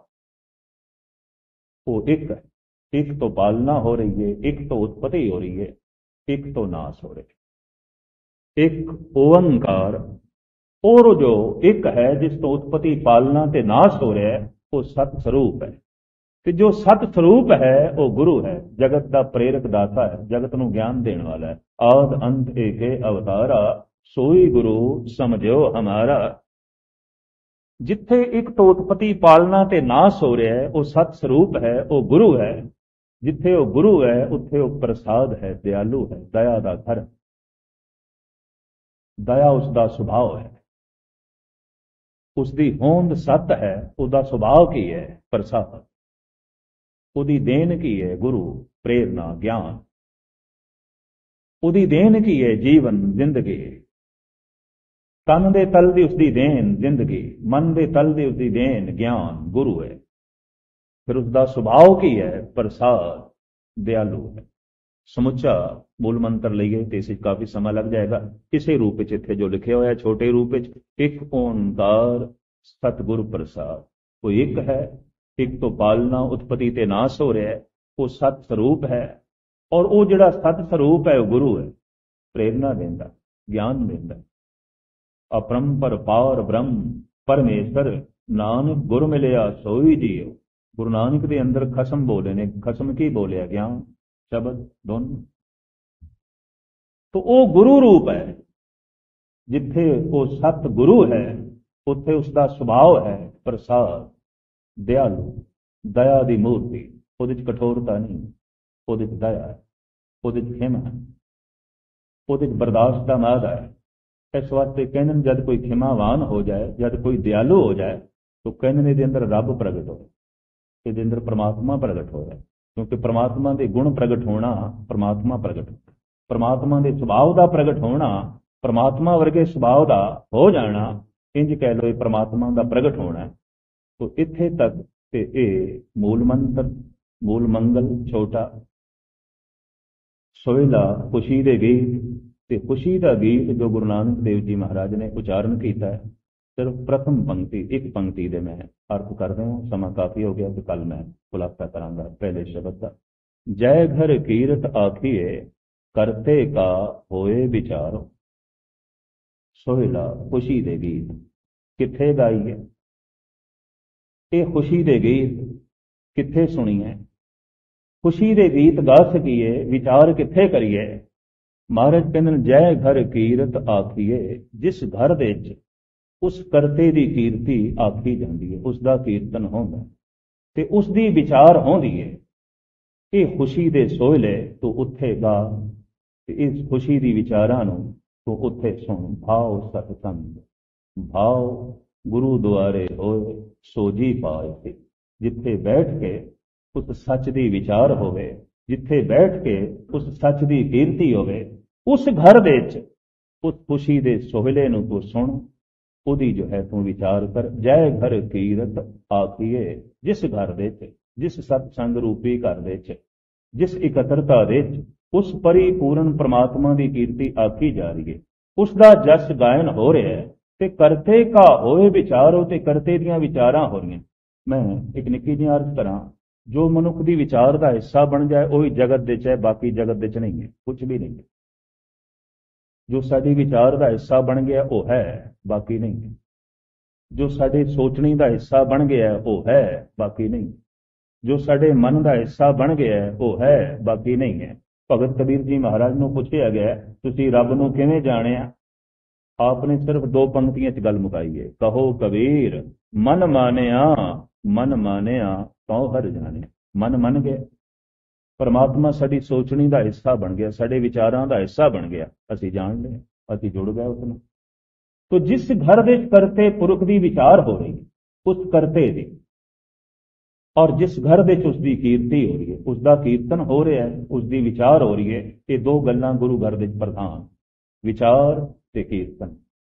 ਉਹ ਇੱਕ ਹੈ। ਇੱਕ ਤੋਂ ਪਾਲਣਾ ਹੋ ਰਹੀ ਹੈ, ਇੱਕ ਤੋਂ ਉਤਪਤੀ ਹੋ ਰਹੀ ਹੈ, ਇੱਕ ਤੋਂ ਨਾਸ਼ ਹੋ ਰਹੀ ਹੈ। ਇੱਕ ਓੰਕਾਰ, ਔਰ ਜੋ ਇੱਕ ਹੈ ਜਿਸ ਤੋਂ ਉਤਪਤੀ ਪਾਲਣਾ ਤੇ ਨਾਸ਼ ਹੋ ਰਿਹਾ ਹੈ, ਉਹ ਸਤ ਸਰੂਪ ਹੈ। ਤੇ ਜੋ ਸਤ ਸਰੂਪ ਹੈ ਉਹ ਗੁਰੂ ਹੈ, ਜਗਤ ਦਾ ਪ੍ਰੇਰਕ ਦਾਤਾ ਹੈ, ਜਗਤ ਨੂੰ ਗਿਆਨ ਦੇਣ ਵਾਲਾ ਹੈ। ਆਦ ਅੰਤ ਏਕੇ ਅਵਤਾਰਾ, ਸੋਈ ਗੁਰੂ ਸਮਝਿਓ ਹਮਾਰਾ। ਜਿੱਥੇ ਇੱਕ ਤੋਂ ਉਤਪਤੀ ਪਾਲਣਾ ਤੇ ਨਾਸ਼ ਹੋ ਰਿਹਾ ਹੈ ਉਹ ਸਤ ਸਰੂਪ ਹੈ, ਉਹ ਗੁਰੂ ਹੈ। ਜਿੱਥੇ ਉਹ ਗੁਰੂ ਹੈ ਉੱਥੇ ਉਹ ਪ੍ਰਸਾਦ ਹੈ, ਦਿਆਲੂ ਹੈ, ਦਇਆ ਦਾ ਘਰ। ਦਇਆ ਉਸ ਦਾ ਸੁਭਾਅ ਹੈ, ਉਸ ਦੀ ਹੋਂਦ ਸਤ ਹੈ, ਉਹਦਾ ਸੁਭਾਅ ਕੀ ਹੈ, ਪ੍ਰਸਾਦ। ਉਹਦੀ ਦੇਣ ਕੀ ਹੈ, ਗੁਰੂ, ਪ੍ਰੇਰਨਾ, ਗਿਆਨ। ਉਹਦੀ ਦੇਣ ਕੀ ਹੈ, ਜੀਵਨ, ਜ਼ਿੰਦਗੀ। ਤਨ ਦੇ ਤਲ ਦੀ ਉਸਦੀ ਦੇਣ ਜ਼ਿੰਦਗੀ, ਮਨ ਦੇ ਤਲ ਦੀ ਉਸਦੀ ਦੇਣ ਗਿਆਨ, ਗੁਰੂ ਹੈ। ਫਿਰ ਉਸਦਾ ਸੁਭਾਅ ਕੀ ਹੈ, ਪ੍ਰਸਾਦ, ਦਿਆਲੂ ਹੈ। ਸਮੁੱਚਾ ਮੂਲ ਮੰਤਰ ਲਈਏ ਤੇ ਇਸ ਵਿੱਚ ਕਾਫੀ ਸਮਾਂ ਲੱਗ ਜਾਏਗਾ। ਕਿਸੇ ਰੂਪ ਵਿੱਚ ਇੱਥੇ ਜੋ ਲਿਖਿਆ ਹੋਇਆ ਛੋਟੇ ਰੂਪ ਵਿੱਚ, ਇੱਕ ਓੰਕਾਰ ਸਤਿਗੁਰ ਪ੍ਰਸਾਦ। ਕੋਈ ਇੱਕ ਹੈ, ਇੱਕ ਤੋਂ ਪਾਲਣਾ ਉਤਪਤੀ ਤੇ ਨਾਸ਼ ਹੋ ਰਿਹਾ ਹੈ, ਉਹ ਸਤ ਸਰੂਪ ਹੈ। ਔਰ ਉਹ ਜਿਹੜਾ ਸਤ ਸਰੂਪ ਹੈ ਉਹ ਗੁਰੂ ਹੈ, ਪ੍ਰੇਰਨਾ ਦਿੰਦਾ, ਗਿਆਨ ਦਿੰਦਾ। ਅਪਰੰਪਰ ਪਾਰ ਬ੍ਰਹਮ ਪਰਮੇਸ਼ਰ, ਨਾਨਕ ਗੁਰ ਮਿਲਿਆ ਸੋਈ ਜੀਓ। ਗੁਰੂ ਨਾਨਕ ਦੇ ਅੰਦਰ ਖਸਮ ਬੋਲੇ ਨੇ। ਖਸਮ ਕੀ ਬੋਲਿਆ, ਗਿਆਨ, ਸ਼ਬਦ, ਧੁਨ। तो ਉਹ ਗੁਰੂ ਰੂਪ ਹੈ। ਜਿੱਥੇ ਉਹ ਸਤ ਗੁਰੂ ਹੈ ਉੱਥੇ ਉਸਦਾ ਸੁਭਾਅ ਹੈ ਪ੍ਰਸਾਦ, ਦਿਆਲੂ, ਦਇਆ ਦੀ ਮੂਰਤੀ। ਉਹਦੇ ਚ ਕਠੋਰਤਾ ਨਹੀਂ, ਉਹਦੇ ਚ ਦਇਆ ਹੈ, ਉਹਦੇ ਚ ਖਿਮਾ ਹੈ, ਉਹਦੇ ਚ ਬਰਦਾਸ਼ਤ ਦਾ ਮਾਦਾ ਹੈ। ਇਸ ਵਾਸਤੇ ਕਹਿੰਦੇ ਨੇ ਜਦ ਕੋਈ ਖਿਮਾਵਾਨ ਹੋ ਜਾਏ, ਜਦ ਕੋਈ ਦਿਆਲੂ ਹੋ ਜਾਏ, तो ਕਹਿੰਦੇ ਨੇ ਇਹਦੇ ਅੰਦਰ ਰੱਬ ਪ੍ਰਗਟ ਹੋਏ, ਇਹਦੇ ਅੰਦਰ परमात्मा ਪ੍ਰਗਟ ਹੋਇਆ। ਕਿਉਂਕਿ परमात्मा ਦੇ ਗੁਣ ਪ੍ਰਗਟ ਹੋਣਾ परमात्मा ਪ੍ਰਗਟ ਹੋਣਾ, परमात्मा ਦੇ ਸੁਭਾਅ ਦਾ ਪ੍ਰਗਟ ਹੋਣਾ, परमात्मा ਵਰਗੇ ਸੁਭਾਅ ਦਾ ਹੋ ਜਾਣਾ, ਇੰਜ ਕਹਿ ਲਓ ਇਹ परमात्मा ਦਾ ਪ੍ਰਗਟ ਹੋਣਾ। तो ਇੱਥੇ ਤੱਕ ਤੇ ਇਹ ਮੂਲ ਮੰਤਰ, ਮੂਲ ਮੰਗਲ ਛੋਟਾ ਸੋਹਿਲਾ ਖੁਸ਼ੀ ਦੇ ਗੀਤ। ਤੇ ਖੁਸ਼ੀ ਦਾ ਗੀਤ ਜੋ ਗੁਰੂ ਨਾਨਕ ਦੇਵ ਜੀ ਮਹਾਰਾਜ ਨੇ ਉਚਾਰਨ ਕੀਤਾ ਹੈ, ਸਿਰਫ ਪ੍ਰਥਮ ਪੰਕਤੀ, ਇੱਕ ਪੰਕਤੀ ਦੇ ਮੈਂ ਅਰਥ ਕਰਦੇ ਹਾਂ। ਸਮਾਂ ਕਾਫੀ ਹੋ ਗਿਆ ਤੇ ਕੱਲ ਮੈਂ ਖੁਲਾਸਾ ਕਰਾਂਗਾ ਪਹਿਲੇ ਸ਼ਬਦ ਦਾ। ਜੈ ਘਰ ਕੀਰਤ ਆਖੀਏ, ਕਰਤੇ ਕਾ ਹੋਏ ਵਿਚਾਰੋ। ਸੋਹਿਲਾ ਖੁਸ਼ੀ ਦੇ ਗੀਤ ਕਿੱਥੇ ਗਾਈਏ? ਇਹ ਖੁਸ਼ੀ ਦੇ ਗੀਤ ਕਿੱਥੇ ਸੁਣੀਏ? ਖੁਸ਼ੀ ਦੇ ਗੀਤ ਗਾ ਸਕੀਏ, ਵਿਚਾਰ ਕਿੱਥੇ ਕਰੀਏ? ਮਹਾਰਾਜ ਕਹਿੰਦੇ ਜੈ ਘਰ ਕੀਰਤ ਆਖੀਏ, ਜਿਸ ਘਰ ਦੇ ਵਿੱਚ उस करते की कीर्ति आखी जाती है, उसका कीर्तन होंदा ते उसकी विचार होंदी है। ये खुशी दे सोहले तू उत्थे गा, इस खुशी की विचारां नूं तू उत्थे सुन। भाव सतसंग भाव गुरु द्वारे होए सोजी पाए थे। जिथे बैठ के उस सच की विचार होवे, जिथे बैठ के उस सच की कीर्ति होवे, उस घर दे च उस खुशी दे सोहले नूं तू सुन, उदी जो है तू विचार कर। जय घर कीरत आखिए, जिस घर दे च, जिस सत्संग रूपी घर दे च, जिस इकत्रता दे च उस परिपूर्ण परमात्मा की कीर्ति आखी जा रही है, उसका जस गायन हो रहा है ते करते का होए विचारो ते करते दियां विचारां हो रही। मैं एक निक्की जी अर्ज करा, जो मनुख की विचार का हिस्सा बन जाए वही जगत दे च है, बाकी जगत दे च नहीं है, कुछ भी नहीं है। जो साडी विचार का हिस्सा बन गया वो है, बाकी नहीं है। जो साडे सोचने का हिस्सा बन गया वो है, बाकी नहीं। जो साडे मन का हिस्सा बन गया वो है, बाकी नहीं है। भगत कबीर जी महाराज को पूछा गया, तुसी रब नूं किवें जाणिया? आपने सिर्फ दो पंक्तियां च गल मुकाई है, कहो कबीर मन मानिया, मन मानिया तो हर जाने। मन मन गया, परमात्मा साडी सोचने का हिस्सा बन गया, साडे विचारां का हिस्सा बन गया, असीं जान लिया, असीं जुड़ गए उस नाल। तो जिस घर दे करते पुरख की विचार हो रही है उस करते की, और जिस घर दे उसकी कीर्ति हो रही है, उसका कीर्तन हो रहा है, उसकी विचार हो रही है, ये दो गल्लां गुरु घर दे प्रधान, विचार ते कीर्तन।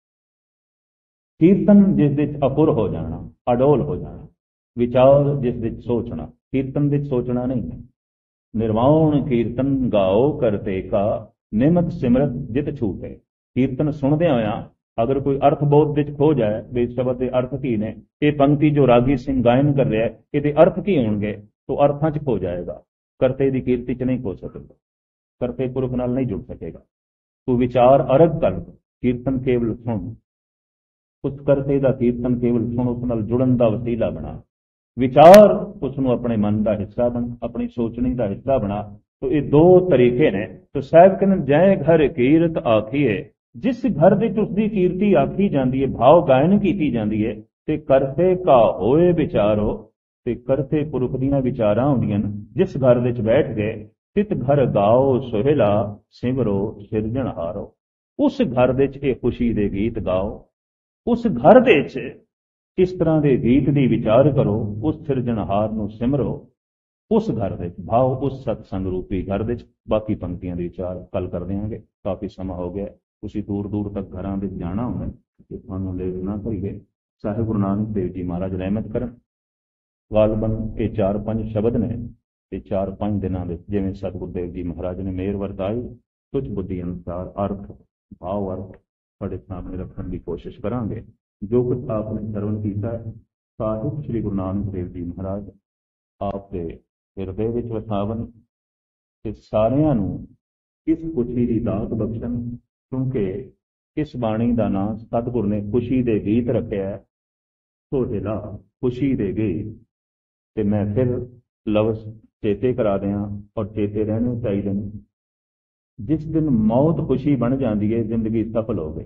कीर्तन जिस दे अपुर हो जाना, अडोल हो जाना, विचार जिस दे सोचना, कीर्तन दे सोचना नहीं है। निर्वाण कीर्तन गाओ करते का, निमत सिमरत जित छूटे। कीर्तन सुनदे होया अगर कोई अर्थ बोध विच खो जाए, भी शब्द के अर्थ की ने, ये पंक्ति जो रागी सिंह गायन कर रहा है ये अर्थ की होंगे, तो अर्थां च खो जाएगा, करते की कीर्ति च नहीं खो सकेगा, करते पुरख नाल नहीं जुड़ सकेगा। तू विचार अरग कर, कीर्तन केवल सुन, उस करते का कीर्तन केवल सुन, उस नाल जुड़न का वसीला बना। विचार उसनों अपने मन का हिस्सा बना, अपनी सोचने का हिस्सा बना। तो ये दो तरीके ने। तो साहब कहते जय घर कीरत आखिए, जिस घर दे उसकी कीर्ति आखी जाती है, भाव गायन की जाती है, ते करते का होए विचारो, ते करते पुरख दियां विचारां होंदियां ने। जिस घर दे बैठ गए, तित घर गाओ सोहेला, सिमरो सिरजनहारो। उस घर दे ये खुशी दे गीत गाओ, उस घर दे इस तरह के गीत की विचार करो, उस सिरजनहार नूं सिमरो, उस घर दे भाव, उस सत्संग रूपी घर दे। बाकी पंक्तियां के विचार कल कर देंगे, काफ़ी समा हो गया, तुसीं दूर दूर तक घरां दे जाना होंदा, तुहानूं लेट ना करिए। साहिब गुरु नानक देव जी महाराज रहमत करन। गालबन ये चार पांच शब्द ने, ये चार पांच दिनों के जिवें सतगुरु देव जी महाराज ने मेहर वरताई, तुझ बुद्धि अनुसार अर्थ भाव अर्थ तुहाडे सामने रखने की कोशिश करांगे। जो कुछ आपने सरवण किया है, साहिब श्री गुरु नानक देव जी महाराज आपके हिरदे विच वसावन ते सारियां नूं इस खुशी की दात बख्शण। क्योंकि इस बाणी का नाम सतगुर ने खुशी दे गीत रखा है, सोहेला खुशी दे गीत। ते मैं फिर लफ्ज़ चेते करा दियां, और चेते रहने चाहिए। जिस दिन मौत खुशी बन जाती है, जिंदगी सफल हो गई।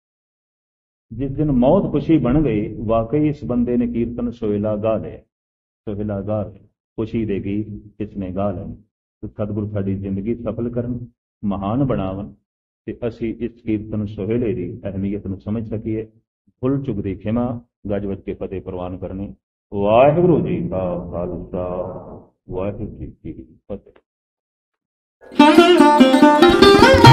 जिस दिन मौत खुशी बन गई, वाकई इस बंदे ने कीर्तन सोहेला गा लिया, सोहेला गा लिया, खुशी दे गीत इसने गा लें। तो सतगुरु साडी जिंदगी सफल करन, महान बनावन, ते असी इस कीर्तन सोहेले की अहमियत नूं समझ सकीए। भुल चुक दी खिमा, गज वज के फतेह प्रवान करनी। वाहिगुरू जी का खालसा, वाहिगुरू जी की फतेह।